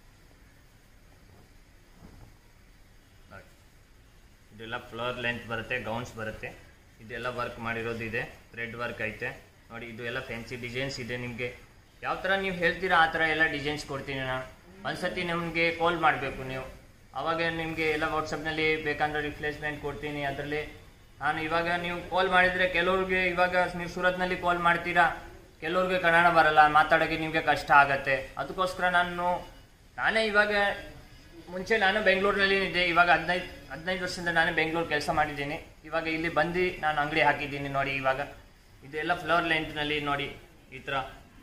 S2: ನೋಡಿ. ಇದೆಲ್ಲ ಫ್ಲೋರ್ ಲೆಂತ್ ಬರುತ್ತೆ, ಗೌನ್ಸ್ ಬರುತ್ತೆ. ಇದೆಲ್ಲ ವರ್ಕ್ ಮಾಡಿರೋದು ಇದೆ, ಥ್ರೆಡ್ ವರ್ಕ್ ಐತೆ ನೋಡಿ. ಇದು ಎಲ್ಲ ಫ್ಯಾನ್ಸಿ ಡಿಸೈನ್ಸ್ ಇದೆ ನಿಮಗೆ. ಯಾವ ಥರ ನೀವು ಹೇಳ್ತೀರಾ ಆ ಥರ ಎಲ್ಲ ಡಿಸೈನ್ಸ್ ಕೊಡ್ತೀನಿ ನಾನು. ಒಂದ್ಸತಿ ನಮಗೆ ಕಾಲ್ ಮಾಡಬೇಕು ನೀವು, ಆವಾಗ ನಿಮಗೆ ಎಲ್ಲ ವಾಟ್ಸಪ್ನಲ್ಲಿ ಬೇಕಂದ್ರೆ ರಿಪ್ಲೇಸ್ಮೆಂಟ್ ಕೊಡ್ತೀನಿ. ಅದರಲ್ಲಿ ನಾನು ಇವಾಗ ನೀವು ಕಾಲ್ ಮಾಡಿದರೆ ಕೆಲವ್ರಿಗೆ, ಇವಾಗ ನೀವು ಸೂರತ್ನಲ್ಲಿ ಕಾಲ್ ಮಾಡ್ತೀರಾ, ಕೆಲವ್ರಿಗೆ ಕನ್ನಡ ಬರಲ್ಲ, ಮಾತಾಡೋಕ್ಕೆ ನಿಮಗೆ ಕಷ್ಟ ಆಗತ್ತೆ. ಅದಕ್ಕೋಸ್ಕರ ನಾನೇ ಇವಾಗ ಮುಂಚೆ ನಾನು ಬೆಂಗಳೂರಿನಲ್ಲಿ ಇದ್ದೆ, ಇವಾಗ 15 ವರ್ಷದಿಂದ ನಾನೇ ಬೆಂಗಳೂರು ಕೆಲಸ ಮಾಡಿದ್ದೀನಿ. ಇವಾಗ ಇಲ್ಲಿ ಬಂದು ನಾನು ಅಂಗಡಿ ಹಾಕಿದ್ದೀನಿ ನೋಡಿ. ಇವಾಗ ಇದೆಲ್ಲ ಫ್ಲವರ್ ಲೆಂತ್ನಲ್ಲಿ ನೋಡಿ, ಈ ಥರ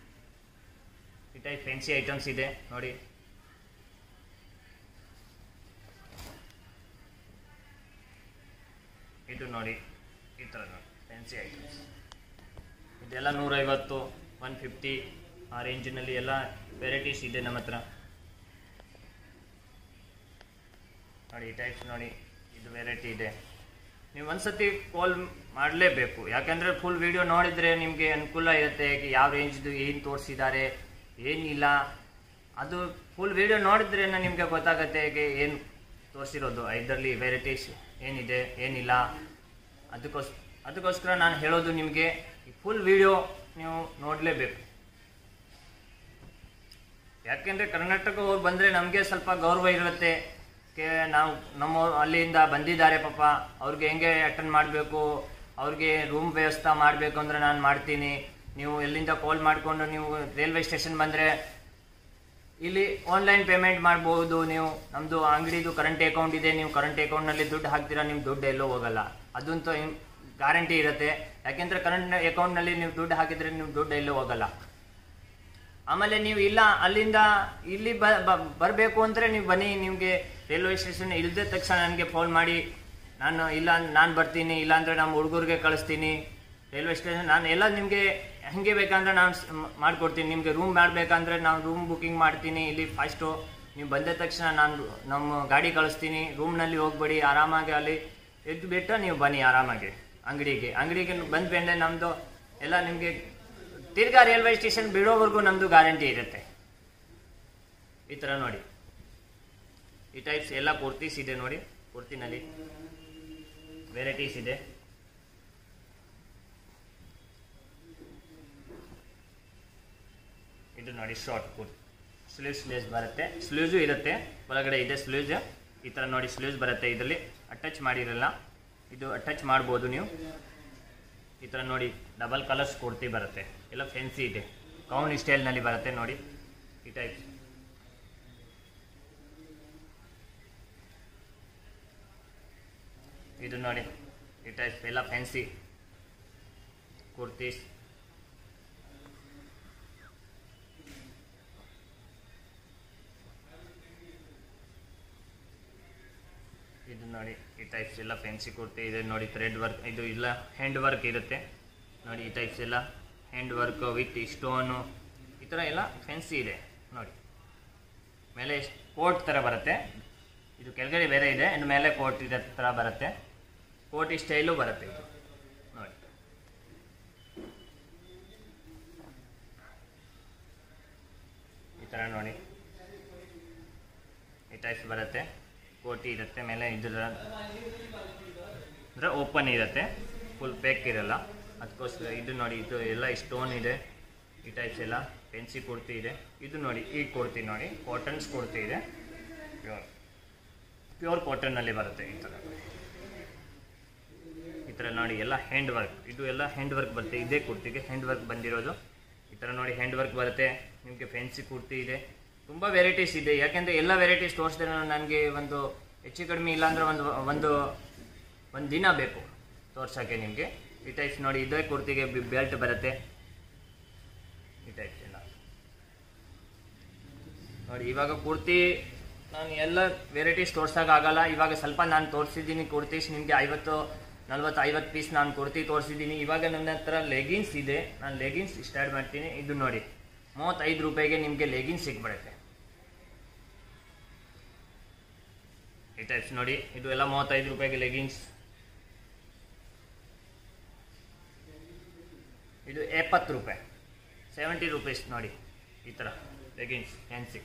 S2: ಈ ಟೈಪ್ ಫ್ಯಾನ್ಸಿ ಐಟಮ್ಸ್ ಇದೆ ನೋಡಿ. ಇದು ನೋಡಿ ಈ ಥರ ಫ್ಯಾನ್ಸಿ ಐಟಮ್ಸ್, ಇದೆಲ್ಲ 150, 150 ಆ ರೇಂಜಿನಲ್ಲಿ ಎಲ್ಲ ವೆರೈಟೀಸ್ ಇದೆ ನಮ್ಮ ಹತ್ರ ನೋಡಿ. ಈ ಟೈಪ್ಸ್ ನೋಡಿ, ಇದು ವೆರೈಟಿ ಇದೆ. ನೀವು ಒಂದ್ಸತಿ ಕಾಲ್ ಮಾಡಲೇಬೇಕು, ಯಾಕೆಂದರೆ ಫುಲ್ ವಿಡಿಯೋ ನೋಡಿದರೆ ನಿಮಗೆ ಅನುಕೂಲ ಇರುತ್ತೆ. ಯಾವ ರೇಂಜ್ದು ಏನು ತೋರಿಸಿದ್ದಾರೆ ಏನಿಲ್ಲ, ಅದು ಫುಲ್ ವಿಡಿಯೋ ನೋಡಿದ್ರೇ ನಿಮಗೆ ಗೊತ್ತಾಗುತ್ತೆ ಹೇಗೆ ಏನು ತೋರಿಸಿರೋದು, ಇದರಲ್ಲಿ ವೆರೈಟೀಸ್ ಏನಿದೆ ಏನಿಲ್ಲ. ಅದಕ್ಕೋಸ್ಕರ ನಾನು ಹೇಳೋದು ನಿಮಗೆ ಫುಲ್ ವಿಡಿಯೋ ನೀವು ನೋಡಲೇಬೇಕು. ಯಾಕೆಂದರೆ ಕರ್ನಾಟಕ ಅವ್ರು ಬಂದರೆ ನಮಗೆ ಸ್ವಲ್ಪ ಗೌರವ ಇರುತ್ತೆ. ನಾವು ನಮ್ಮ ಅಲ್ಲಿಂದ ಬಂದಿದ್ದಾರೆ ಪಾಪ, ಅವ್ರಿಗೆ ಹೆಂಗೆ ಅಟೆಂಡ್ ಮಾಡಬೇಕು, ಅವ್ರಿಗೆ ರೂಮ್ ವ್ಯವಸ್ಥೆ ಮಾಡಬೇಕು ಅಂದರೆ ನಾನು ಮಾಡ್ತೀನಿ. ನೀವು ಎಲ್ಲಿಂದ ಕಾಲ್ ಮಾಡಿಕೊಂಡು ನೀವು ರೈಲ್ವೆ ಸ್ಟೇಷನ್ ಬಂದರೆ ಇಲ್ಲಿ ಆನ್ಲೈನ್ ಪೇಮೆಂಟ್ ಮಾಡ್ಬೋದು. ನೀವು ನಮ್ಮದು ಅಂಗಡಿದು ಕರೆಂಟ್ ಅಕೌಂಟ್ ಇದೆ, ನೀವು ಕರೆಂಟ್ ಅಕೌಂಟ್ನಲ್ಲಿ ದುಡ್ಡು ಹಾಕ್ತೀರಾ, ನಿಮ್ಮ ದುಡ್ಡು ಎಲ್ಲೋ ಹೋಗಲ್ಲ, ಅದಂತೂ ಗ್ಯಾರಂಟಿ ಇರುತ್ತೆ. ಯಾಕೆಂದರೆ ಕರೆಂಟ್ ಅಕೌಂಟ್ನಲ್ಲಿ ನೀವು ದುಡ್ಡು ಹಾಕಿದರೆ ನಿಮ್ಮ ದುಡ್ಡು ಎಲ್ಲೋ ಹೋಗಲ್ಲ. ಆಮೇಲೆ ನೀವು ಇಲ್ಲ ಅಲ್ಲಿಂದ ಇಲ್ಲಿ ಬರಬೇಕು ಅಂದರೆ ನೀವು ಬನ್ನಿ, ನಿಮಗೆ ರೈಲ್ವೆ ಸ್ಟೇಷನ್ ಇಲ್ಲದ ತಕ್ಷಣ ನನಗೆ ಫೋನ್ ಮಾಡಿ, ನಾನು ಬರ್ತೀನಿ, ಇಲ್ಲಾಂದರೆ ನಮ್ಮ ಹುಡುಗರಿಗೆ ಕಳಿಸ್ತೀನಿ ರೈಲ್ವೆ ಸ್ಟೇಷನ್. ನಾನು ಎಲ್ಲ ನಿಮಗೆ ಹೇಗೆ ಬೇಕಂದ್ರೆ ನಾನು ಮಾಡಿಕೊಡ್ತೀನಿ. ನಿಮಗೆ ರೂಮ್ ಮಾಡಬೇಕಂದ್ರೆ ನಾನು ರೂಮ್ ಬುಕ್ಕಿಂಗ್ ಮಾಡ್ತೀನಿ ಇಲ್ಲಿ ಫಸ್ಟು. ನೀವು ಬಂದ ತಕ್ಷಣ ನಾನು ನಮ್ಮ ಗಾಡಿ ಕಳಿಸ್ತೀನಿ. ರೂಮ್ನಲ್ಲಿ ಹೋಗ್ಬೇಡಿ, ಆರಾಮಾಗಿ ಅಲ್ಲಿ ಎದ್ದು ಬಿಟ್ಟು ನೀವು ಬನ್ನಿ ಆರಾಮಾಗಿ ಅಂಗಡಿಗೆ ಬಂದ್ಮೇಲೆ ನಮ್ಮದು ಎಲ್ಲ ನಿಮಗೆ ತಿರ್ಗಾ ರೈಲ್ವೆ ಸ್ಟೇಷನ್ ಬಿಡೋವರೆಗೂ ನಮ್ಮದು ಗ್ಯಾರಂಟಿ ಇರುತ್ತೆ. ಈ ಥರ ನೋಡಿ, ಈ ಟೈಪ್ಸ್ ಎಲ್ಲ ಕುರ್ತೀಸ್ ಇದೆ ನೋಡಿ. ಕುರ್ತಿನಲ್ಲಿ ವೆರೈಟೀಸ್ ಇದೆ. ಇದು ನೋಡಿ ಶಾರ್ಟ್ ಕುರ್ತಿ, ಸ್ಲೀವ್ಸ್ ಬರುತ್ತೆ, ಸ್ಲೀವ್ಸು ಇರುತ್ತೆ, ಒಳಗಡೆ ಇದೆ ಸ್ಲೀವ್ಸ್. ಈ ಥರ ನೋಡಿ ಸ್ಲೀವ್ಸ್ ಬರುತ್ತೆ, ಇದರಲ್ಲಿ ಅಟ್ಯಾಚ್ ಮಾಡಿರಲ್ಲ, ಇದು ಅಟ್ಯಾಚ್ ಮಾಡ್ಬೋದು ನೀವು. ಈ ಥರ ನೋಡಿ ಡಬಲ್ ಕಲರ್ಸ್ ಕುರ್ತಿ ಬರುತ್ತೆ, ಎಲ್ಲ ಫ್ಯಾನ್ಸಿ ಇದೆ, ಗೌನ್ ಸ್ಟೈಲ್ನಲ್ಲಿ ಬರುತ್ತೆ ನೋಡಿ. ಈ ಟೈಪ್ ಇದು ನೋಡಿ, ಈ ಟೈಪ್ ಎಲ್ಲ ಫ್ಯಾನ್ಸಿ ಕುರ್ತೀಸ್. ಇದು ನೋಡಿ, ಈ ಟೈಪ್ಸ್ ಎಲ್ಲ ಫ್ಯಾನ್ಸಿ ಕುರ್ತಿ ಇದೆ ನೋಡಿ. ಥ್ರೆಡ್ ವರ್ಕ್, ಇದು ಇಲ್ಲ ಹ್ಯಾಂಡ್ ವರ್ಕ್ ಇರುತ್ತೆ ನೋಡಿ. ಈ ಟೈಪ್ಸ್ ಎಲ್ಲ ಹ್ಯಾಂಡ್ ವರ್ಕ್ ವಿತ್ ಸ್ಟೋನು, ಈ ಥರ ಎಲ್ಲ ಫ್ಯಾನ್ಸಿ ಇದೆ ನೋಡಿ. ಮೇಲೆ ಕೋಟ್ ಥರ ಬರುತ್ತೆ, ಇದು ಕೆಳಗಡೆ ಬೇರೆ ಇದೆ, ಇನ್ನು ಮೇಲೆ ಕೋಟ್ ಇರೋ ಥರ ಬರುತ್ತೆ, ಕೋಟಿ ಸ್ಟೈಲು ಬರುತ್ತೆ ಇದು ನೋಡಿ. ಈ ಥರ ನೋಡಿ, ಈ ಟೈಪ್ಸ್ ಬರುತ್ತೆ, ಕೋಟಿ ಇರುತ್ತೆ ಮೇಲೆ. ಇದರ ಅಂದರೆ ಓಪನ್ ಇರುತ್ತೆ, ಫುಲ್ ಪ್ಯಾಕ್ ಇರಲ್ಲ, ಅದಕ್ಕೋಸ್ಕರ. ಇದು ನೋಡಿ, ಇದು ಎಲ್ಲ ಸ್ಟೋನ್ ಇದೆ. ಈ ಟೈಪ್ಸ್ ಎಲ್ಲ ಫ್ಯಾನ್ಸಿ ಕುರ್ತಿ ಇದೆ. ಇದು ನೋಡಿ, ಈ ಕುರ್ತಿ ನೋಡಿ, ಕಾಟನ್ಸ್ ಕುರ್ತಿ ಇದೆ, ಪ್ಯೂರ್ ಕಾಟನ್ನಲ್ಲಿ ಬರುತ್ತೆ. ಈ ಥರ ನೋಡಿ, ಎಲ್ಲ ಹ್ಯಾಂಡ್ ವರ್ಕ್, ಇದು ಎಲ್ಲ ಹ್ಯಾಂಡ್ ವರ್ಕ್ ಬರುತ್ತೆ. ಇದೇ ಕುರ್ತಿಗೆ ಹ್ಯಾಂಡ್ ವರ್ಕ್ ಬಂದಿರೋದು. ಈ ಥರ ನೋಡಿ ಹ್ಯಾಂಡ್ ವರ್ಕ್ ಬರುತ್ತೆ ನಿಮಗೆ. ಫ್ಯಾನ್ಸಿ ಕುರ್ತಿ ಇದೆ, ತುಂಬ ವೆರೈಟೀಸ್ ಇದೆ. ಯಾಕೆಂದರೆ ಎಲ್ಲ ವೆರೈಟೀಸ್ ತೋರಿಸಿದ್ರೆ ನನಗೆ ಒಂದು ಹೆಚ್ಚು ಕಡಿಮೆ ಇಲ್ಲಾಂದರೆ ಒಂದು ದಿನ ಬೇಕು ತೋರ್ಸೋಕ್ಕೆ ನಿಮಗೆ. ಈ ಟೈಪ್ಸ್ ನೋಡಿ, ಇದೇ ಕುರ್ತಿಗೆ ಬೆಲ್ಟ್ ಬರುತ್ತೆ. ಈ ಟೈಪ್ಸ್ ಎಲ್ಲ ನೋಡಿ. ಇವಾಗ ಕುರ್ತಿ ನಾನು ಎಲ್ಲ ವೆರೈಟೀಸ್ ತೋರ್ಸೋಕ್ಕಾಗಲ್ಲ. ಇವಾಗ ಸ್ವಲ್ಪ ನಾನು ತೋರಿಸಿದ್ದೀನಿ ಕುರ್ತೀಸ್ ನಿಮಗೆ 40-50 ಪೀಸ್ ನಾನು ಕುರ್ತಿ ತೋರಿಸಿದ್ದೀನಿ. ಇವಾಗ ನನ್ನ ಹತ್ರ ಲೆಗಿನ್ಸ್ ಇದೆ, ನಾನು ಲೆಗಿನ್ಸ್ ಸ್ಟಾರ್ಟ್ ಮಾಡ್ತೀನಿ. ಇದು ನೋಡಿ, 35 ರೂಪಾಯಿಗೆ ನಿಮಗೆ ಲೆಗಿನ್ಸ್ ಸಿಕ್ಬಿಡುತ್ತೆ. ಈ ಟೈಪ್ಸ್ ನೋಡಿ, ಇದು ಎಲ್ಲ 35 ರೂಪಾಯಿಗೆ ಲೆಗಿನ್ಸ್. ಇದು 70 ರೂಪಾಯಿ, 70 ರೂಪೀಸ್ ನೋಡಿ. ಈ ಥರ ಲೆಗಿನ್ಸ್ ಫ್ಯಾನ್ಸಿ.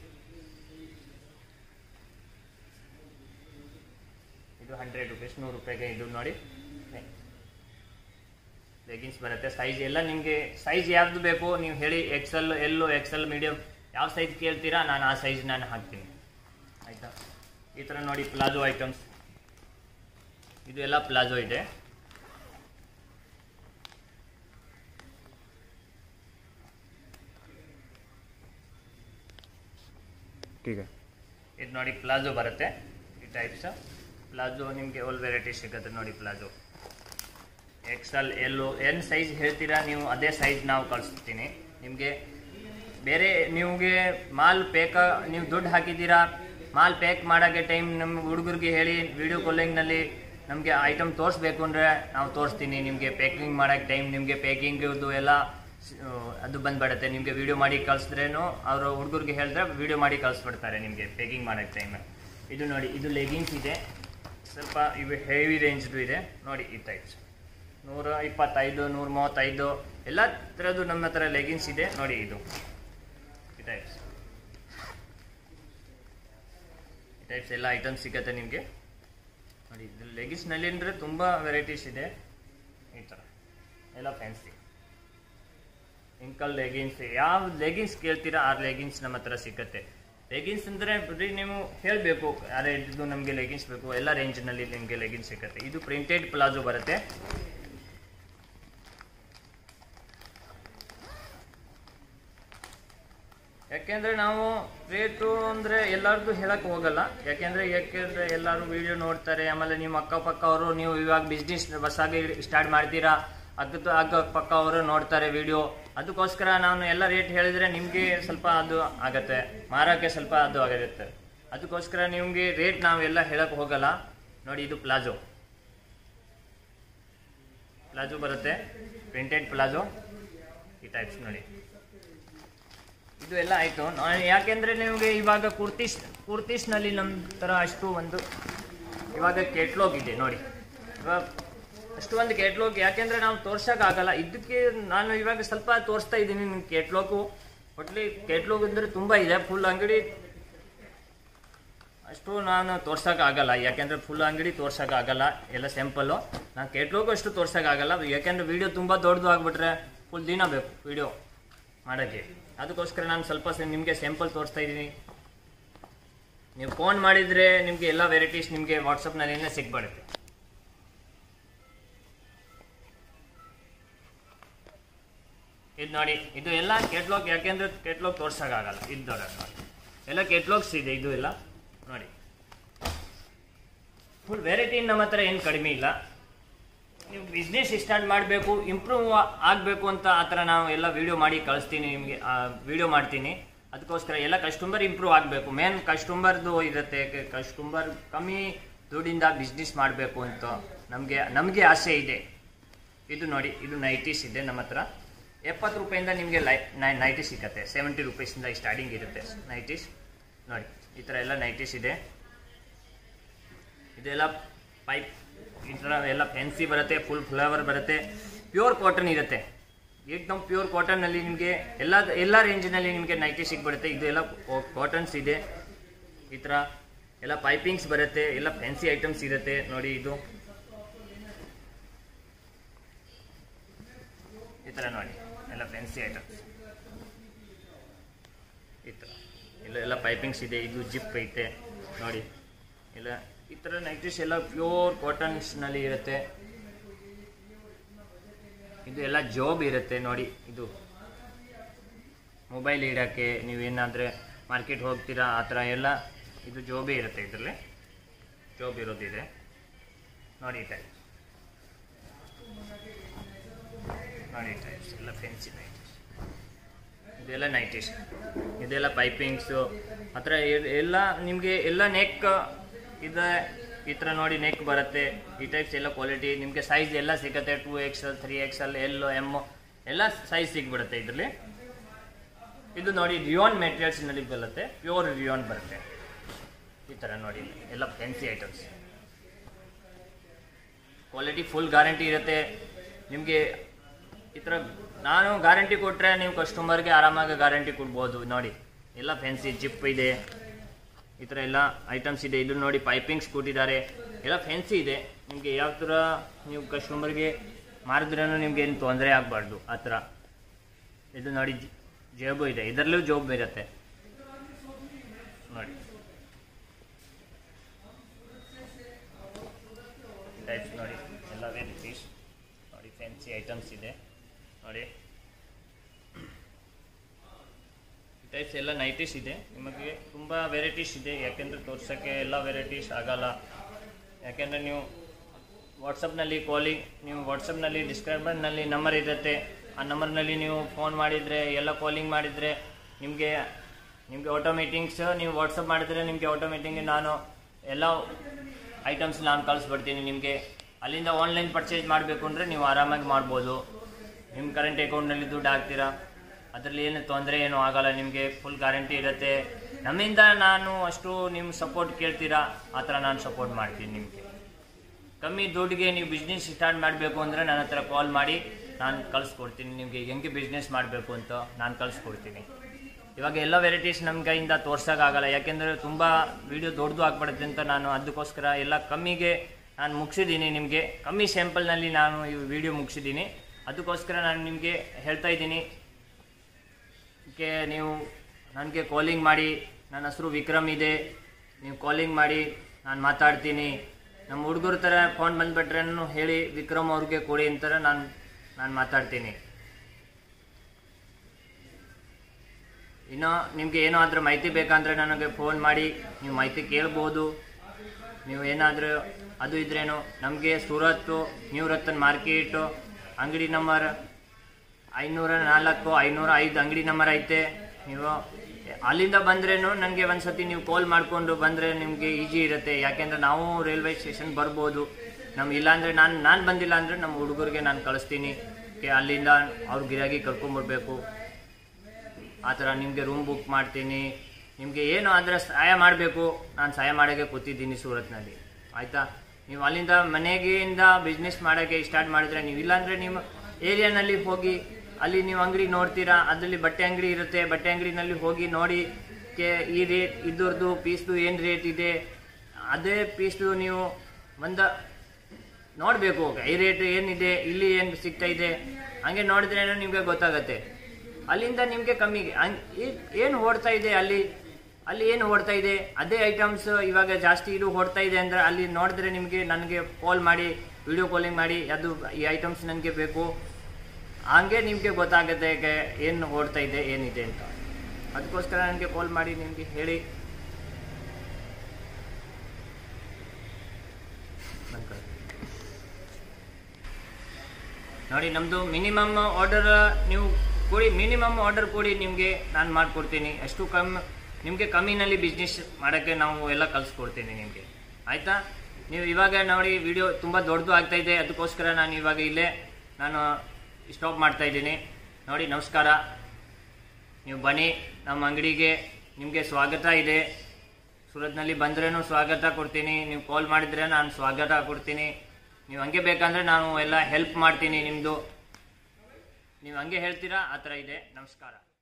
S2: ಇದು 100 ರೂಪೀಸ್, 100 ರೂಪಾಯಿಗೆ ಇದು ನೋಡಿ. ಲೆಗಿನ್ಸ್ ಬರುತ್ತೆ. ಸೈಜ್ ಎಲ್ಲ ನಿಮಗೆ ಸೈಜ್ ಯಾವ್ದು ಬೇಕು ನೀವು ಹೇಳಿ, ಎಕ್ಸೆಲ್, ಎಲ್ಲು, ಎಕ್ಸೆಲ್, ಮೀಡಿಯಮ್, ಯಾವ ಸೈಜ್ ಕೇಳ್ತೀರಾ ನಾನು ಆ ಸೈಜ್ ನಾನು ಹಾಕ್ತೀನಿ ಆಯಿತಾ. ಈ ಥರ ನೋಡಿ ಪ್ಲಾಜೋ ಐಟಮ್ಸ್, ಇದು ಎಲ್ಲ ಪ್ಲಾಜೋ ಇದೆ. ಇದು ನೋಡಿ ಪ್ಲಾಜೋ ಬರುತ್ತೆ, ಈ ಟೈಪ್ಸ್ ಪ್ಲಾಜೋ ನಿಮಗೆ ಆಲ್ ವೆರೈಟಿ ಸಿಗುತ್ತೆ ನೋಡಿ. ಪ್ಲಾಜೋ ಎಕ್ಸೆಲ್, ಎಲ್ಲು, ಏನು ಸೈಜ್ ಹೇಳ್ತೀರಾ ನೀವು ಅದೇ ಸೈಜ್ ನಾವು ಕಳಿಸ್ತೀನಿ ನಿಮಗೆ. ಬೇರೆ ನಿಮಗೆ ಮಾಲ್ ನೀವು ದುಡ್ಡು ಹಾಕಿದ್ದೀರಾ, ಮಾಲ್ ಪ್ಯಾಕ್ ಮಾಡೋಕ್ಕೆ ಟೈಮ್ ನಮ್ಮ ಹುಡುಗರಿಗೆ ಹೇಳಿ ವಿಡಿಯೋ ಕಾಲಿಂಗ್ನಲ್ಲಿ ನಮಗೆ ಐಟಮ್ ತೋರಿಸ್ಬೇಕು ಅಂದರೆ ನಾವು ತೋರಿಸ್ತೀನಿ ನಿಮಗೆ. ಪ್ಯಾಕಿಂಗ್ ಮಾಡೋಕ್ಕೆ ಟೈಮ್ ನಿಮಗೆ ಪ್ಯಾಕಿಂಗ್ದು ಎಲ್ಲ ಅದು ಬಂದುಬಿಡುತ್ತೆ. ನಿಮಗೆ ವಿಡಿಯೋ ಮಾಡಿ ಕಳಿಸಿದ್ರೇನು ಅವರು ಹುಡುಗರಿಗೆ ಹೇಳಿದ್ರೆ ವಿಡಿಯೋ ಮಾಡಿ ಕಳಿಸ್ಬಿಡ್ತಾರೆ ನಿಮಗೆ ಪ್ಯಾಕಿಂಗ್ ಮಾಡೋಕ್ಕೆ ಟೈಮ್. ಇದು ನೋಡಿ, ಇದು ಲೆಗಿನ್ಸ್ ಇದೆ, ಸ್ವಲ್ಪ ಇವು ಹೆವಿ ರೇಂಜ್ದು ಇದೆ ನೋಡಿ. ಈ ಟೈಪ್ಸ್ 125, 135 ಎಲ್ಲ ಥರದ್ದು ನಮ್ಮ ಹತ್ರ ಲೆಗಿನ್ಸ್ ಇದೆ ನೋಡಿ. ಇದು ಈ ಟೈಪ್ಸ್ ಎಲ್ಲ ಐಟಮ್ಸ್ ಸಿಗುತ್ತೆ ನಿಮಗೆ ನೋಡಿ. ಇದು ಲೆಗಿನ್ಸ್ನಲ್ಲಿ ಅಂದರೆ ತುಂಬ ವೆರೈಟೀಸ್ ಇದೆ. ಈ ಥರ ಎಲ್ಲ ಫ್ಯಾನ್ಸಿ ಇಂಕಲ್ ಲೆಗಿನ್ಸ್, ಯಾವ ಲೆಗಿನ್ಸ್ ಕೇಳ್ತೀರಾ ಆ ಲೆಗಿನ್ಸ್ ನಮ್ಮ ಹತ್ರ ಸಿಗುತ್ತೆ. ಲೆಗಿನ್ಸ್ ಅಂದರೆ ಬರೀ ನೀವು ಹೇಳಬೇಕು ಅರೆ ಇದು ನಮಗೆ ಲೆಗಿನ್ಸ್ ಬೇಕು, ಎಲ್ಲ ರೇಂಜ್ನಲ್ಲಿ ನಿಮಗೆ ಲೆಗಿನ್ಸ್ ಸಿಗುತ್ತೆ. ಇದು ಪ್ರಿಂಟೆಡ್ ಪ್ಲಾಜೋ ಬರುತ್ತೆ. ಯಾಕೆಂದರೆ ನಾವು ರೇಟು ಅಂದರೆ ಎಲ್ಲರಿಗೂ ಹೇಳಕ್ಕೆ ಹೋಗಲ್ಲ, ಯಾಕೆಂದರೆ ಎಲ್ಲರೂ ವಿಡಿಯೋ ನೋಡ್ತಾರೆ. ಆಮೇಲೆ ನಿಮ್ಮ ಅಕ್ಕಪಕ್ಕ ಅವರು, ನೀವು ಇವಾಗ ಬಿಸ್ನೆಸ್ ಹೊಸಾಗಿ ಸ್ಟಾರ್ಟ್ ಮಾಡ್ತೀರಾ, ಅಕ್ಕಪಕ್ಕ ಅವರು ನೋಡ್ತಾರೆ ವಿಡಿಯೋ. ಅದಕ್ಕೋಸ್ಕರ ನಾನು ಎಲ್ಲ ರೇಟ್ ಹೇಳಿದರೆ ನಿಮಗೆ ಸ್ವಲ್ಪ ಅದು ಆಗತ್ತೆ, ಮಾರೋಕ್ಕೆ ಸ್ವಲ್ಪ ಅದು ಆಗಿರುತ್ತೆ. ಅದಕ್ಕೋಸ್ಕರ ನಿಮಗೆ ರೇಟ್ ನಾವೆಲ್ಲ ಹೇಳಕ್ಕೆ ಹೋಗಲ್ಲ ನೋಡಿ. ಇದು ಪ್ಲಾಜೋ ಬರುತ್ತೆ, ಪ್ರಿಂಟೆಡ್ ಪ್ಲಾಜೋ ಈ ಟೈಪ್ಸ್ ನೋಡಿ. ಇದು ಎಲ್ಲ ಆಯಿತು. ಯಾಕೆಂದರೆ ನಿಮಗೆ ಇವಾಗ ಕುರ್ತೀಸ್ನಲ್ಲಿ ನಮ್ಮ ಥರ ಅಷ್ಟು ಒಂದು ಇವಾಗ ಕೇಟ್ಲಾಗ್ ಇದೆ ನೋಡಿ. ಇವಾಗ ಅಷ್ಟು ಒಂದು ಕೇಟ್ಲಾಗ್ ಯಾಕೆಂದರೆ ನಾವು ತೋರ್ಸೋಕ್ಕಾಗಲ್ಲ. ಇದಕ್ಕೆ ನಾನು ಇವಾಗ ಸ್ವಲ್ಪ ತೋರಿಸ್ತಾ ಇದ್ದೀನಿ ನಿಮ್ಮ ಕೇಟ್ಲಾಗು. ಒಟ್ಲಿ ಕೇಟ್ಲಾಗ್ ಅಂದರೆ ತುಂಬ ಇದೆ, ಫುಲ್ ಅಂಗಡಿ ಅಷ್ಟು ನಾನು ತೋರ್ಸೋಕ್ಕಾಗಲ್ಲ. ಯಾಕೆಂದರೆ ಫುಲ್ ಅಂಗಡಿ ತೋರ್ಸೋಕ್ಕಾಗಲ್ಲ, ಎಲ್ಲ ಸ್ಯಾಂಪಲ್ಲು. ನಾನು ಕೇಟ್ಲಾಗು ಅಷ್ಟು ತೋರ್ಸೋಕ್ಕಾಗಲ್ಲ, ಯಾಕೆಂದರೆ ವೀಡಿಯೋ ತುಂಬ ದೊಡ್ಡದು ಆಗಿಬಿಟ್ರೆ ಫುಲ್ ದಿನ ಬೇಕು ವೀಡಿಯೋ ಮಾಡೋಕ್ಕೆ. ಅದಕ್ಕೋಸ್ಕರ ನಾನು ಸ್ವಲ್ಪ ನಿಮಗೆ ಸ್ಯಾಂಪಲ್ ತೋರಿಸ್ತಾ ಇದ್ದೀನಿ. ನೀವು ಫೋನ್ ಮಾಡಿದರೆ ನಿಮಗೆ ಎಲ್ಲ ವೆರೈಟೀಸ್ ನಿಮಗೆ ವಾಟ್ಸಪ್ನಲ್ಲಿನೇ ಸಿಗ್ಬಿಡುತ್ತೆ. ಇದು ನೋಡಿ, ಇದು ಎಲ್ಲ ಕೇಟ್ಲಾಗ್, ಯಾಕೆಂದರೆ ಕೇಟ್ಲಾಗ್ ತೋರ್ಸೋಕ್ಕಾಗಲ್ಲ. ಇದು ದೊಡ್ಡ ನೋಡಿ ಎಲ್ಲ ಕೇಟ್ಲಾಗ್ಸ್ ಇದೆ. ಇದು ಎಲ್ಲ ನೋಡಿ ಫುಲ್ ವೆರೈಟಿ ನಮ್ಮ ಹತ್ರ ಏನು ಕಡಿಮೆ ಇಲ್ಲ. ನೀವು ಬಿಸ್ನೆಸ್ ಸ್ಟಾರ್ಟ್ ಮಾಡಬೇಕು, ಇಂಪ್ರೂವ್ ಆಗಬೇಕು ಅಂತ ಆ ಥರ ನಾವು ಎಲ್ಲ ವೀಡಿಯೋ ಮಾಡಿ ಕಳಿಸ್ತೀನಿ ನಿಮಗೆ, ವೀಡಿಯೋ ಮಾಡ್ತೀನಿ. ಅದಕ್ಕೋಸ್ಕರ ಎಲ್ಲ ಕಸ್ಟಮರ್ ಇಂಪ್ರೂವ್ ಆಗಬೇಕು, ಮೇನ್ ಕಸ್ಟಮರ್ದು ಇರುತ್ತೆ. ಕಸ್ಟಮರ್ ಕಮ್ಮಿ ದುಡ್ಡಿಂದ ಬಿಸ್ನೆಸ್ ಮಾಡಬೇಕು ಅಂತ ನಮಗೆ ಆಸೆ ಇದೆ. ಇದು ನೋಡಿ, ಇದು ನೈಟೀಸ್ ಇದೆ ನಮ್ಮ ಹತ್ರ. 70 ರೂಪಾಯಿಂದ ನಿಮಗೆ ನೈಟಿ ಸಿಗುತ್ತೆ. 70 ರೂಪೀಸಿಂದ ಸ್ಟಾರ್ಟಿಂಗ್ ಇರುತ್ತೆ ನೈಟೀಸ್ ನೋಡಿ. ಈ ಥರ ಎಲ್ಲ ನೈಟೀಸ್ ಇದೆ. ಇದೆಲ್ಲ ಪೈಪ್ ಈ ಥರ ಎಲ್ಲ ಫ್ಯಾನ್ಸಿ ಬರುತ್ತೆ, ಫುಲ್ ಫ್ಲೇವರ್ ಬರುತ್ತೆ, ಪ್ಯೂರ್ ಕಾಟನ್ ಇರುತ್ತೆ. ಏಕ್ದಮ್ ಪ್ಯೂರ್ ಕಾಟನ್ನಲ್ಲಿ ನಿಮಗೆ ಎಲ್ಲ ರೇಂಜಿನಲ್ಲಿ ನಿಮಗೆ ನೈಟಿ ಸಿಗ್ಬಿಡುತ್ತೆ. ಇದು ಎಲ್ಲ ಕಾಟನ್ಸ್ ಇದೆ. ಈ ಥರ ಎಲ್ಲ ಪೈಪಿಂಗ್ಸ್ ಬರುತ್ತೆ, ಎಲ್ಲ ಫ್ಯಾನ್ಸಿ ಐಟಮ್ಸ್ ಇರುತ್ತೆ ನೋಡಿ. ಇದು ಈ ಥರ ನೋಡಿ, ಎಲ್ಲ ಫ್ಯಾನ್ಸಿ ಐಟಮ್ಸ್ ಈ ಥರ ಎಲ್ಲ ಪೈಪಿಂಗ್ಸ್ ಇದೆ. ಇದು ಜಿಪ್ ಐತೆ ನೋಡಿ. ಎಲ್ಲ ಈ ಥರ ನೈಟೀಸ್ ಎಲ್ಲ ಪ್ಯೂರ್ ಕಾಟನ್ಸ್ನಲ್ಲಿ ಇರುತ್ತೆ. ಇದು ಎಲ್ಲ ಜಾಬ್ ಇರುತ್ತೆ ನೋಡಿ. ಇದು ಮೊಬೈಲ್ ಇಡೋಕ್ಕೆ, ನೀವೇನಾದರೆ ಮಾರ್ಕೆಟ್ ಹೋಗ್ತೀರಾ ಆ ಥರ ಎಲ್ಲ ಇದು ಜಾಬೇ ಇರುತ್ತೆ. ಇದರಲ್ಲಿ ಜಾಬ್ ಇರೋದಿದೆ ನೋಡಿ. ಈ ಟೈಪ್ ನೋಡಿ, ಈ ಟೈಪ್ಸ್ ಎಲ್ಲ ಫ್ಯಾನ್ಸಿ ನೈಟೀಸ್. ಇದೆಲ್ಲ ನೈಟೀಸ್, ಇದೆಲ್ಲ ಪೈಪಿಂಗ್ಸು ಆ ಥರ ಎಲ್ಲ ನಿಮಗೆ ಎಲ್ಲ ನೆಕ್ ಇದೆ. ಈ ಥರ ನೋಡಿ ನೆಕ್ ಬರುತ್ತೆ. ಈ ಟೈಪ್ಸ್ ಎಲ್ಲ ಕ್ವಾಲಿಟಿ ನಿಮಗೆ ಸೈಜ್ ಎಲ್ಲ ಸಿಗುತ್ತೆ. 2XL, 3XL, L, M ಎಲ್ಲ ಸೈಜ್ ಸಿಗ್ಬಿಡುತ್ತೆ ಇದರಲ್ಲಿ. ಇದು ನೋಡಿ ರಿಯಾನ್ ಮೆಟೀರಿಯಲ್ಸ್ನಲ್ಲಿ ಬರುತ್ತೆ, ಪ್ಯೂರ್ ರಿಯಾನ್ ಬರುತ್ತೆ. ಈ ಥರ ನೋಡಿ ಎಲ್ಲ fancy items, quality full guarantee ಇರುತ್ತೆ ನಿಮಗೆ. ಈ ಥರ ನಾನು ಗ್ಯಾರಂಟಿ ಕೊಟ್ಟರೆ ನೀವು ಕಸ್ಟಮರ್ಗೆ ಆರಾಮಾಗಿ ಗ್ಯಾರಂಟಿ ಕೊಡ್ಬೋದು ನೋಡಿ. ಎಲ್ಲ ಫ್ಯಾನ್ಸಿ ಜಿಪ್ ಇದೆ, ಈ ಥರ ಎಲ್ಲ ಐಟಮ್ಸ್ ಇದೆ. ಇದು ನೋಡಿ ಪೈಪಿಂಗ್ಸ್ ಕೊಟ್ಟಿದ್ದಾರೆ, ಎಲ್ಲ ಫ್ಯಾನ್ಸಿ ಇದೆ. ನಿಮಗೆ ಯಾವ ಥರ ನೀವು ಕಸ್ಟಮರ್ಗೆ ಮಾರಿದ್ರೂ ನಿಮ್ಗೆ ಏನು ತೊಂದರೆ ಆಗಬಾರ್ದು ಆ ಥರ. ಇದು ನೋಡಿ ಜೇಬು ಇದೆ, ಇದರಲ್ಲೂ ಜೋಬ್ ಇರುತ್ತೆ ನೋಡಿ. ಟೈಪ್ಸ್ ನೋಡಿ ಎಲ್ಲ ವೆರೈಟೀಸ್ ನೋಡಿ, ಫ್ಯಾನ್ಸಿ ಐಟಮ್ಸ್ ಇದೆ ನೋಡಿ. ಟೈಪ್ಸ್ ಎಲ್ಲ ನೈಟೀಸ್ ಇದೆ, ನಿಮಗೆ ತುಂಬ ವೆರೈಟೀಸ್ ಇದೆ. ಯಾಕೆಂದರೆ ತೋರ್ಸೋಕ್ಕೆ ಎಲ್ಲ ವೆರೈಟೀಸ್ ಆಗಲ್ಲ. ಯಾಕೆಂದರೆ ನೀವು ವಾಟ್ಸಪ್ನಲ್ಲಿ ಕಾಲಿಂಗ್, ನೀವು ವಾಟ್ಸಪ್ನಲ್ಲಿ ಡಿಸ್ಕ್ರಿಪ್ಷನ್ನಲ್ಲಿ ನಂಬರ್ ಇರುತ್ತೆ, ಆ ನಂಬರ್ನಲ್ಲಿ ನೀವು ಫೋನ್ ಮಾಡಿದರೆ ಎಲ್ಲ ಕಾಲಿಂಗ್ ಮಾಡಿದರೆ ನಿಮಗೆ ಆಟೋಮೇಟಿಕ್ಸ್ ನೀವು ವಾಟ್ಸಪ್ ಮಾಡಿದರೆ ನಿಮಗೆ ಆಟೋಮೇಟಿಕ್ ನಾನು ಎಲ್ಲ ಐಟಮ್ಸ್ ನಾನು ಕಳಿಸ್ಬಿಡ್ತೀನಿ ನಿಮಗೆ. ಅಲ್ಲಿಂದ ಆನ್ಲೈನ್ ಪರ್ಚೇಸ್ ಮಾಡಬೇಕು ಅಂದರೆ ನೀವು ಆರಾಮಾಗಿ ಮಾಡ್ಬೋದು. ನಿಮ್ಮ ಕರೆಂಟ್ ಅಕೌಂಟ್ನಲ್ಲಿ ದುಡ್ಡು ಹಾಕ್ತೀರಾ, ಅದರಲ್ಲಿ ಏನು ತೊಂದರೆ ಏನೂ ಆಗೋಲ್ಲ, ನಿಮಗೆ ಫುಲ್ ಗ್ಯಾರಂಟಿ ಇರುತ್ತೆ. ನಮ್ಮಿಂದ ನಾನು ಅಷ್ಟು ನಿಮ್ಮ ಸಪೋರ್ಟ್ ಕೇಳ್ತೀರಾ, ಆ ಥರ ನಾನು ಸಪೋರ್ಟ್ ಮಾಡ್ತೀನಿ ನಿಮಗೆ. ಕಮ್ಮಿ ದುಡ್ಡಿಗೆ ನೀವು ಬಿಸ್ನೆಸ್ ಸ್ಟಾರ್ಟ್ ಮಾಡಬೇಕು ಅಂದರೆ ನನ್ನ ಹತ್ರ ಕಾಲ್ ಮಾಡಿ ನಾನು ಕಳಿಸ್ಕೊಡ್ತೀನಿ. ನಿಮಗೆ ಹೆಂಗೆ ಬಿಸ್ನೆಸ್ ಮಾಡಬೇಕು ಅಂತ ನಾನು ಕಳಿಸ್ಕೊಡ್ತೀನಿ. ಇವಾಗ ಎಲ್ಲ ವೆರೈಟೀಸ್ ನಮ್ಮ ಕೈಯಿಂದ ತೋರ್ಸೋಕ್ಕಾಗಲ್ಲ, ಯಾಕೆಂದರೆ ತುಂಬ ವೀಡಿಯೋ ದೊಡ್ಡದು ಆಗ್ಬಿಡುತ್ತೆ ಅಂತ ನಾನು ಅದಕ್ಕೋಸ್ಕರ ಎಲ್ಲ ಕಮ್ಮಿಗೆ ನಾನು ಮುಗಿಸಿದ್ದೀನಿ. ನಿಮಗೆ ಕಮ್ಮಿ ಸ್ಯಾಂಪಲ್ನಲ್ಲಿ ನಾನು ಈ ವಿಡಿಯೋ ಮುಗಿಸಿದ್ದೀನಿ. ಅದಕ್ಕೋಸ್ಕರ ನಾನು ನಿಮಗೆ ಹೇಳ್ತಾ ಇದ್ದೀನಿ, ನೀವು ನನಗೆ ಕಾಲಿಂಗ್ ಮಾಡಿ. ನನ್ನ ಹೆಸರು ವಿಕ್ರಮ್ ಇದೆ, ನೀವು ಕಾಲಿಂಗ್ ಮಾಡಿ, ನಾನು ಮಾತಾಡ್ತೀನಿ. ನಮ್ಮ ಹುಡುಗರ ಥರ ಫೋನ್ ಬಂದುಬಿಟ್ರೆ ಹೇಳಿ ವಿಕ್ರಮ್ ಅವ್ರಿಗೆ ಕೊಡಿ ಅಂತಾರೆ, ನಾನು ಮಾತಾಡ್ತೀನಿ. ಇನ್ನು ನಿಮಗೆ ಏನಾದರೂ ಮಾಹಿತಿ ಬೇಕಂದರೆ ನನಗೆ ಫೋನ್ ಮಾಡಿ ನೀವು ಮಾಹಿತಿ ಕೇಳ್ಬೋದು. ನೀವು ಏನಾದರೂ ಅದು ಇದ್ರೇನು ನಮಗೆ ಸೂರತ್ತು ನ್ಯೂ ರತನ್ ಮಾರ್ಕೆಟು ಅಂಗಡಿ ನಂಬರ್ 504 505 ಅಂಗಡಿ ನಂಬರ್ ಐತೆ. ನೀವು ಅಲ್ಲಿಂದ ಬಂದ್ರೇನು ನನಗೆ ಒಂದು ಸತಿ ನೀವು ಕಾಲ್ ಮಾಡಿಕೊಂಡು ಬಂದರೆ ನಿಮಗೆ ಈಜಿ ಇರುತ್ತೆ. ಯಾಕೆಂದರೆ ನಾವು ರೈಲ್ವೆ ಸ್ಟೇಷನ್ ಬರ್ಬೋದು. ಇಲ್ಲಾಂದರೆ ನಾನು ಬಂದಿಲ್ಲ ಅಂದರೆ ನಮ್ಮ ಹುಡುಗರಿಗೆ ನಾನು ಕಳಿಸ್ತೀನಿ. ಅಲ್ಲಿಂದ ಅವ್ರ ಗಿರಾಗಿ ಕರ್ಕೊಂಬರ್ಬೇಕು. ಆ ಥರ ನಿಮಗೆ ರೂಮ್ ಬುಕ್ ಮಾಡ್ತೀನಿ. ನಿಮಗೆ ಏನು ಆದರೆ ಸಹಾಯ ಮಾಡಬೇಕು, ನಾನು ಸಹಾಯ ಮಾಡೋಕ್ಕೆ ಕೂತಿದ್ದೀನಿ ಸೂರತ್ನಲ್ಲಿ, ಆಯಿತಾ. ನೀವು ಅಲ್ಲಿಂದ ಮನೆಗಿಂದ ಬಿಸ್ನೆಸ್ ಮಾಡೋಕ್ಕೆ ಸ್ಟಾರ್ಟ್ ಮಾಡಿದ್ರೆ, ನೀವು ಇಲ್ಲಾಂದರೆ ನಿಮ್ಮ ಏರಿಯಾನಲ್ಲಿ ಹೋಗಿ ಅಲ್ಲಿ ನೀವು ಅಂಗಡಿ ನೋಡ್ತೀರಾ, ಅದರಲ್ಲಿ ಬಟ್ಟೆ ಅಂಗಡಿ ಇರುತ್ತೆ, ಬಟ್ಟೆ ಅಂಗಡಿನಲ್ಲಿ ಹೋಗಿ ನೋಡಿ ಈ ರೇಟ್ ಇದ್ರದ್ದು ಪೀಸ್ದು ಏನು ರೇಟ್ ಇದೆ, ಅದೇ ಪೀಸ್ದು ನೀವು ಒಂದು ನೋಡಬೇಕು. ಈ ರೇಟ್ ಏನಿದೆ, ಇಲ್ಲಿ ಏನು ಸಿಗ್ತಾ ಇದೆ, ಹಂಗೆ ನೋಡಿದ್ರೇ ನಿಮಗೆ ಗೊತ್ತಾಗತ್ತೆ. ಅಲ್ಲಿಂದ ನಿಮಗೆ ಕಮ್ಮಿಗೆ ಏನು ಓಡ್ತಾ ಇದೆ, ಅಲ್ಲಿ ಏನು ಓಡ್ತಾ ಇದೆ ಅದೇ ಐಟಮ್ಸ್ ಇವಾಗ ಜಾಸ್ತಿ ಇದು ಓಡ್ತಾ ಇದೆ ಅಂದರೆ ಅಲ್ಲಿ ನೋಡಿದ್ರೆ ನನಗೆ ಕಾಲ್ ಮಾಡಿ, ವಿಡಿಯೋ ಕಾಲಿಂಗ್ ಮಾಡಿ, ಅದು ಈ ಐಟಮ್ಸ್ ನನಗೆ ಬೇಕು, ಹಂಗೆ ನಿಮಗೆ ಗೊತ್ತಾಗುತ್ತೆ ಏನು ಓಡ್ತಾ ಇದೆ ಏನಿದೆ ಅಂತ. ಅದಕ್ಕೋಸ್ಕರ ನನಗೆ ಕಾಲ್ ಮಾಡಿ ನಿಮಗೆ ಹೇಳಿ. ನೋಡಿ ನಮ್ಮದು ಮಿನಿಮಮ್ ಆರ್ಡರ್ ನೀವು ಕೊಡಿ, ಮಿನಿಮಮ್ ಆರ್ಡರ್ ಕೊಡಿ, ನಿಮಗೆ ನಾನು ಮಾಡಿಕೊಡ್ತೀನಿ. ಅಷ್ಟು ನಿಮಗೆ ಕಮ್ಮಿನಲ್ಲಿ ಬಿಸ್ನೆಸ್ ಮಾಡೋಕ್ಕೆ ನಾವು ಎಲ್ಲ ಕಲಿಸ್ಕೊಡ್ತೀನಿ ನಿಮಗೆ, ಆಯಿತಾ. ನೀವು ಇವಾಗ ನೋಡಿ ವಿಡಿಯೋ ತುಂಬ ದೊಡ್ಡದು ಆಗ್ತಾಯಿದೆ, ಅದಕ್ಕೋಸ್ಕರ ನಾನು ಇವಾಗ ಇಲ್ಲೇ ನಾನು ಸ್ಟಾಪ್ ಮಾಡ್ತಾಯಿದ್ದೀನಿ. ನೋಡಿ ನಮಸ್ಕಾರ, ನೀವು ಬನ್ನಿ ನಮ್ಮ ಅಂಗಡಿಗೆ, ನಿಮಗೆ ಸ್ವಾಗತ ಇದೆ. ಸೂರತ್ನಲ್ಲಿ ಬಂದ್ರೂ ಸ್ವಾಗತ ಕೊಡ್ತೀನಿ, ನೀವು ಕಾಲ್ ಮಾಡಿದರೆ ನಾನು ಸ್ವಾಗತ ಕೊಡ್ತೀನಿ. ನೀವು ಹಂಗೆ ಬೇಕಂದರೆ ನಾನು ಎಲ್ಲ ಹೆಲ್ಪ್ ಮಾಡ್ತೀನಿ ನಿಮ್ಮದು. ನೀವು ಹಂಗೆ ಹೇಳ್ತೀರಾ, ಆ ಥರ ಇದೆ. ನಮಸ್ಕಾರ.